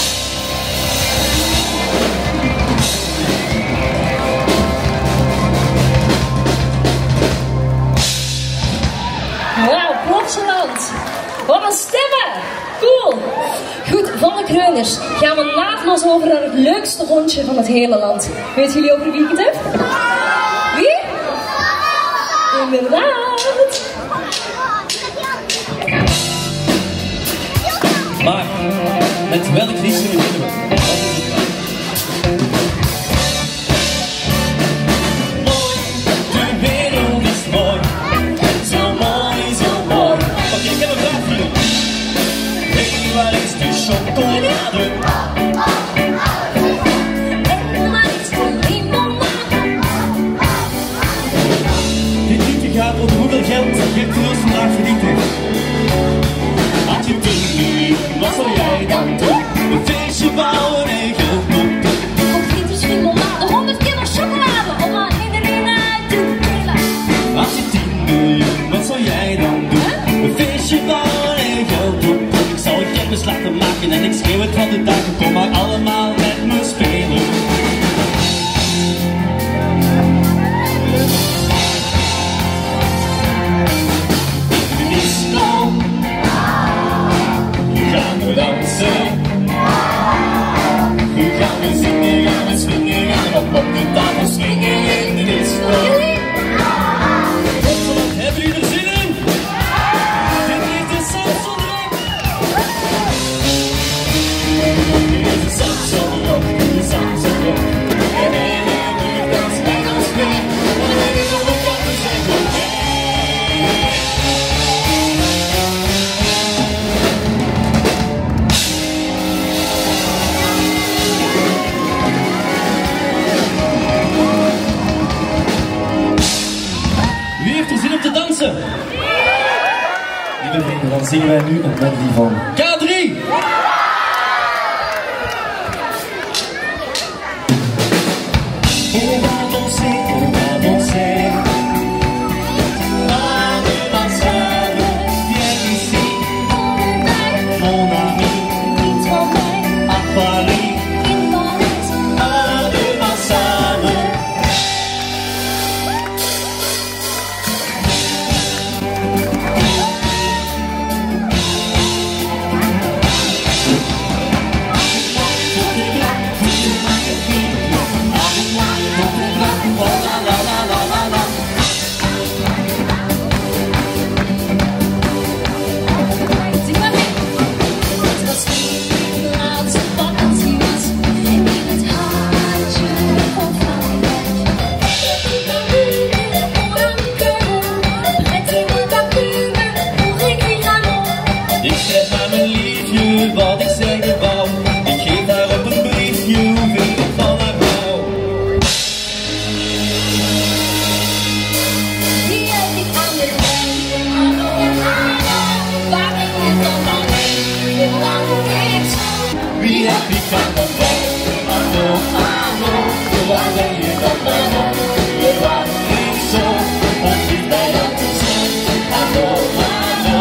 [SPEAKER 3] Wauw, Plopsaland. Wat een stemmen! Cool! Goed, van de Kreuners gaan we naadloos over naar het leukste hondje van het hele land. Weten jullie over wie ik het heb? Wie? Inderdaad!
[SPEAKER 15] Maar Met welk liedje beginnen we? Wat is het dan? Mooi, de wereld is mooi. Zo mooi, zo mooi. Oké, ik heb een vraag voor u. Hé, waar is de chocolade? Dit liedje gaat over hoeveel geld je Truls vandaag verdiend heeft. Had je 10 miljoen, wat zou jij dan doen? Een feestje bouwen en geld doen.
[SPEAKER 3] Of niet misschien wel de 100 kilo chocolade om aan iedereen uit te delen.
[SPEAKER 15] Had je 10 miljoen, wat zou jij dan doen? Een feestje bouwen en geld doen. Ik zou een kermis laten maken en ik schreeuw het van de daken. Kom maar allemaal met me spelen. Gaan we dansen? Hoe gaan we zingen? Gaan we swingen? Gaan we op de tafel swingen in de disco? Hebben jullie er zin in? Dit is de Samson Rock. Dit is de Samson Rock. De Samson Rock. En nu dans met ons mee. En dit is op de tafel zeggen. Wie heeft er zin om te dansen? Lieve vrienden, dan zingen wij nu een medley van K3! On va danser, on va danser. Mademoiselle, viens ici. Mon ami, à Paris. Mademoiselle. Ik schrijf aan mijn liefje wat ik zeggen wou. Ik geef haar op een briefje hoeveel ik van haar wou.
[SPEAKER 3] Die heb ik aan de lijn. Waar ik net al van heen. Hoe lang ik zo.
[SPEAKER 15] Wie heb ik aan de lijn? Hallo, hallo. Hoe lang ben je dan bij mij? Je wou ik zo. Om niet bij jou te zijn. Hallo, hallo.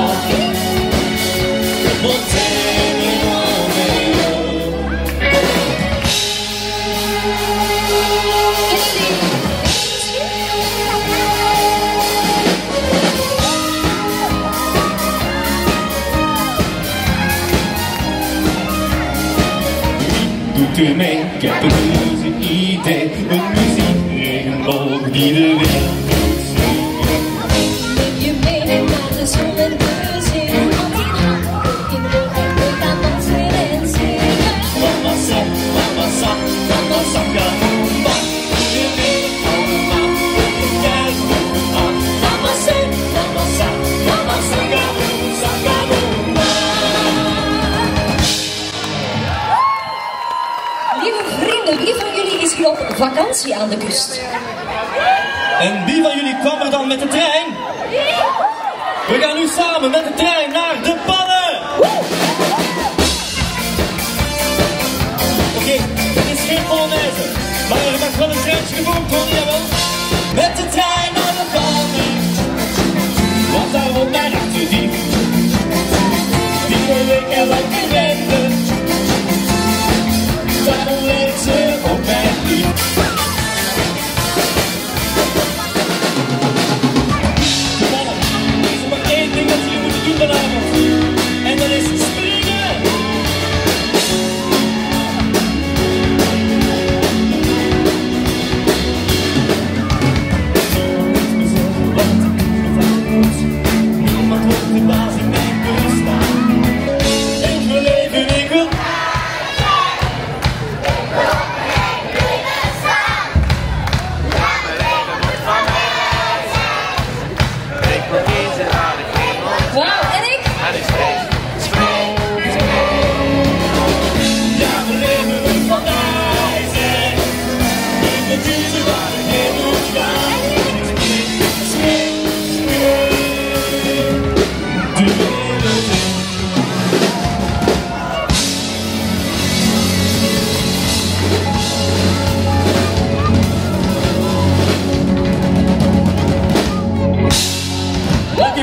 [SPEAKER 15] Doet u mee, ik heb een reuze idee. Een muziekregenboog die de wereld doet zingen.
[SPEAKER 3] Je mee naar de zon en de zee. Want die haal in de rug. We gaan dansen en zingen.
[SPEAKER 15] Mama sa, mama sa, mama sa, garumba. Je weet allemaal, kijk hoe het gaat. Mama sa, mama sa, mama sa, garumba, garumba.
[SPEAKER 13] Lieve vrienden, wie van jullie is hier op vakantie aan de kust?
[SPEAKER 15] En wie van jullie kwam er dan met de trein? We gaan nu samen met de trein naar de Pannen! Oké, het is geen Polonaise, maar er mag wel een treintje geboekt worden, jawel. Met de trein naar de Pannen, want daar woont mijn achterdief. Die wil ik er lang in weten, daarom leeft ze op mijn lief. En dat is springen!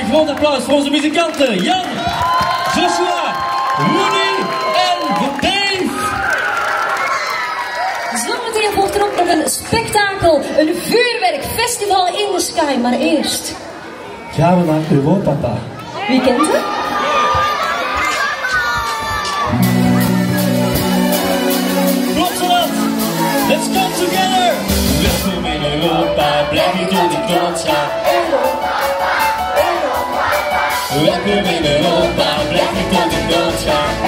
[SPEAKER 15] groot applaus voor onze muzikanten Jan, Joshua, Rudy en Dave.
[SPEAKER 11] Zometeen volgt er ook nog een spektakel, een vuurwerkfestival in the sky. Maar eerst...
[SPEAKER 15] gaan we naar Europa.
[SPEAKER 11] Wie kent het?
[SPEAKER 15] Plotseland, let's come together. Welkom in Europa, blijf niet door de dood gaan. Welkom in Europa, blijf niet door de dood gaan.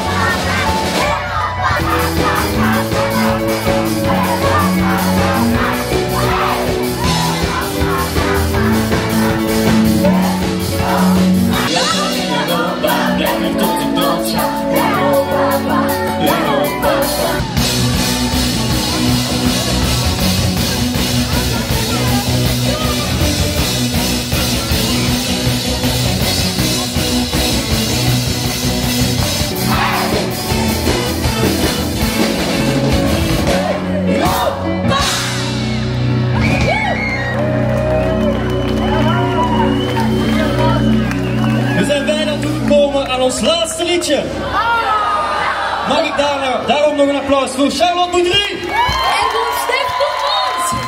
[SPEAKER 15] Aan ons laatste liedje. Mag ik daarom nog een applaus voor Charlotte Boudry?
[SPEAKER 11] En voor Stef Koopmans.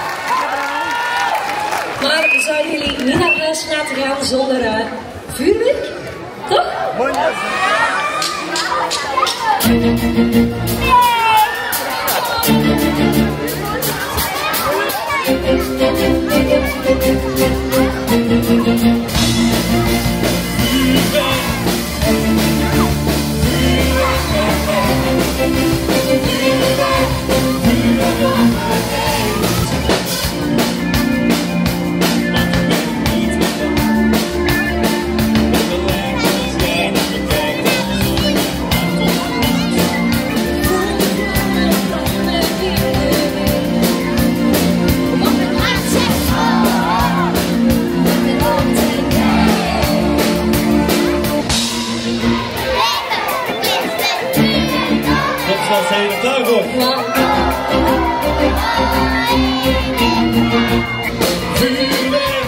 [SPEAKER 11] Maar zouden jullie niet naar huis laten gaan zonder vuurwerk? Toch?
[SPEAKER 15] Zijn jullie er klaar voor? Vuurwerk,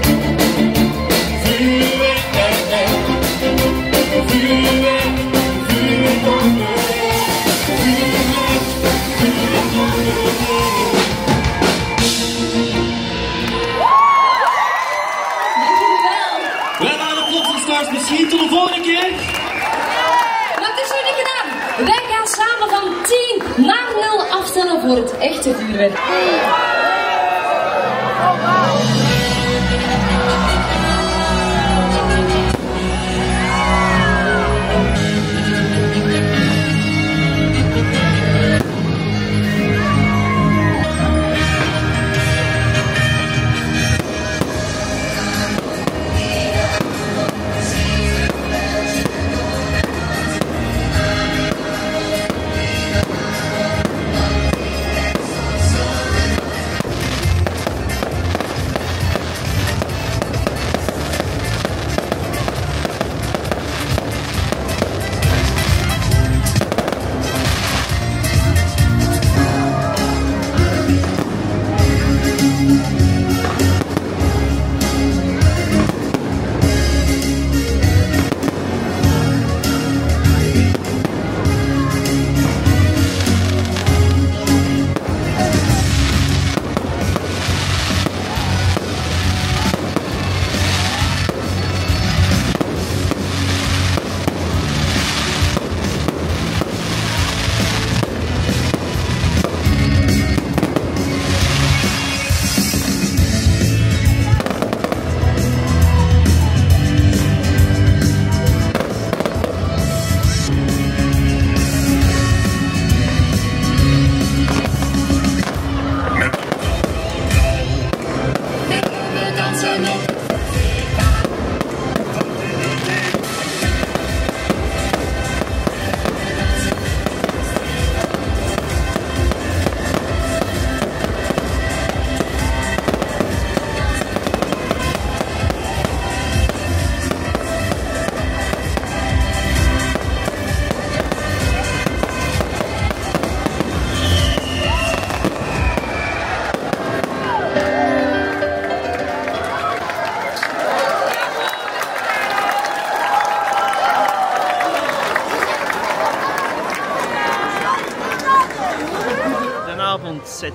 [SPEAKER 15] vuurwerk, vuurwerk, vuurwerk, wij waren de Plotselstars, misschien tot de volgende keer.
[SPEAKER 11] Maar het is nog niet gedaan. Wij gaan samen van 10 naar 0 afstellen voor het echte vuurwerk.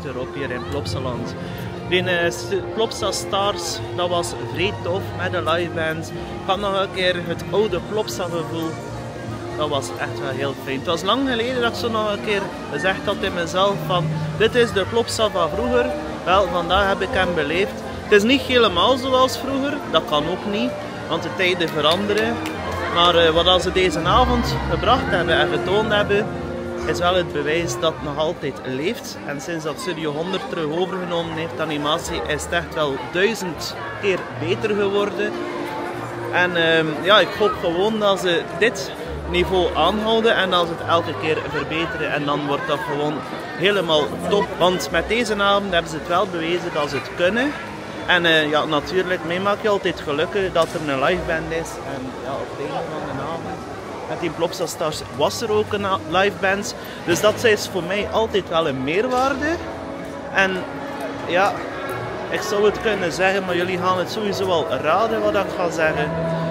[SPEAKER 4] Zuid-Europa hier in Plopsaland. Die Plopsa Stars, dat was vrij tof met de liveband. Ik had nog een keer het oude Plopsa gevoel. Dat was echt wel heel fijn. Het was lang geleden dat ik zo nog een keer gezegd had in mezelf van dit is de Plopsa van vroeger. Wel, vandaag heb ik hem beleefd. Het is niet helemaal zoals vroeger, dat kan ook niet, want de tijden veranderen. Maar wat ze deze avond gebracht hebben en getoond hebben, is wel het bewijs dat het nog altijd leeft. En sinds dat Studio 100 terug overgenomen heeft, de animatie, is het echt wel 1000 keer beter geworden. En ja, ik hoop gewoon dat ze dit niveau aanhouden en dat ze het elke keer verbeteren. En dan wordt dat gewoon helemaal top. Want met deze avond hebben ze het wel bewezen dat ze het kunnen. En ja, natuurlijk, mij maak je altijd gelukkig dat er een liveband is. En ja, op het einde van de avond met die Plopsa Stars was er ook een liveband. Dus dat is voor mij altijd wel een meerwaarde. En ja, ik zou het kunnen zeggen, maar jullie gaan het sowieso wel raden wat ik ga zeggen.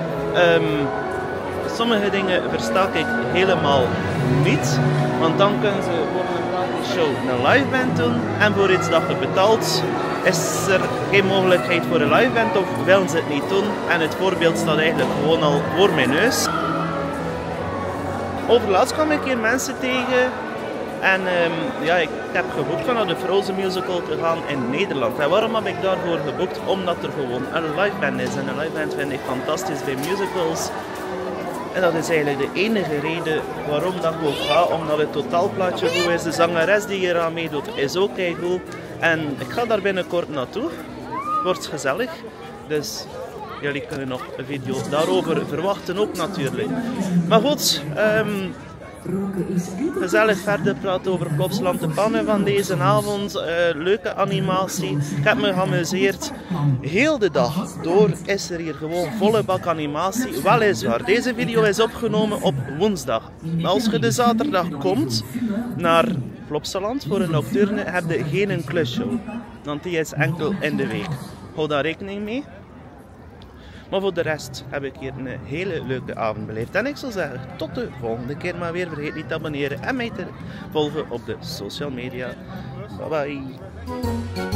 [SPEAKER 4] Sommige dingen versta ik helemaal niet. Want dan kunnen ze voor een gratis show een liveband doen. En voor iets dat je betaalt, is er geen mogelijkheid voor een liveband of willen ze het niet doen. En het voorbeeld staat eigenlijk gewoon al voor mijn neus. Overlaatst kwam ik hier mensen tegen en ja, ik heb geboekt van naar de Frozen musical te gaan in Nederland. En waarom heb ik daarvoor geboekt? Omdat er gewoon een liveband is. En een liveband vind ik fantastisch bij musicals. En dat is eigenlijk de enige reden waarom dat ik ook ga, omdat het totaalplaatje goed is. De zangeres die hier aan meedoet is ook heel goed. En ik ga daar binnenkort naartoe. Wordt gezellig. Dus jullie kunnen nog een video daarover verwachten ook natuurlijk. Maar goed, gezellig verder praten over Plopsaland de Pannen van deze avond. Leuke animatie. Ik heb me geamuseerd. Heel de dag door is er hier gewoon volle bak animatie. Weliswaar, deze video is opgenomen op woensdag. Als je de zaterdag komt naar Plopsaland voor een nocturne, heb je geen klusshow. Want die is enkel in de week. Hou daar rekening mee. Maar voor de rest heb ik hier een hele leuke avond beleefd. En ik zou zeggen, tot de volgende keer maar weer. Vergeet niet te abonneren en mij te volgen op de social media. Bye bye.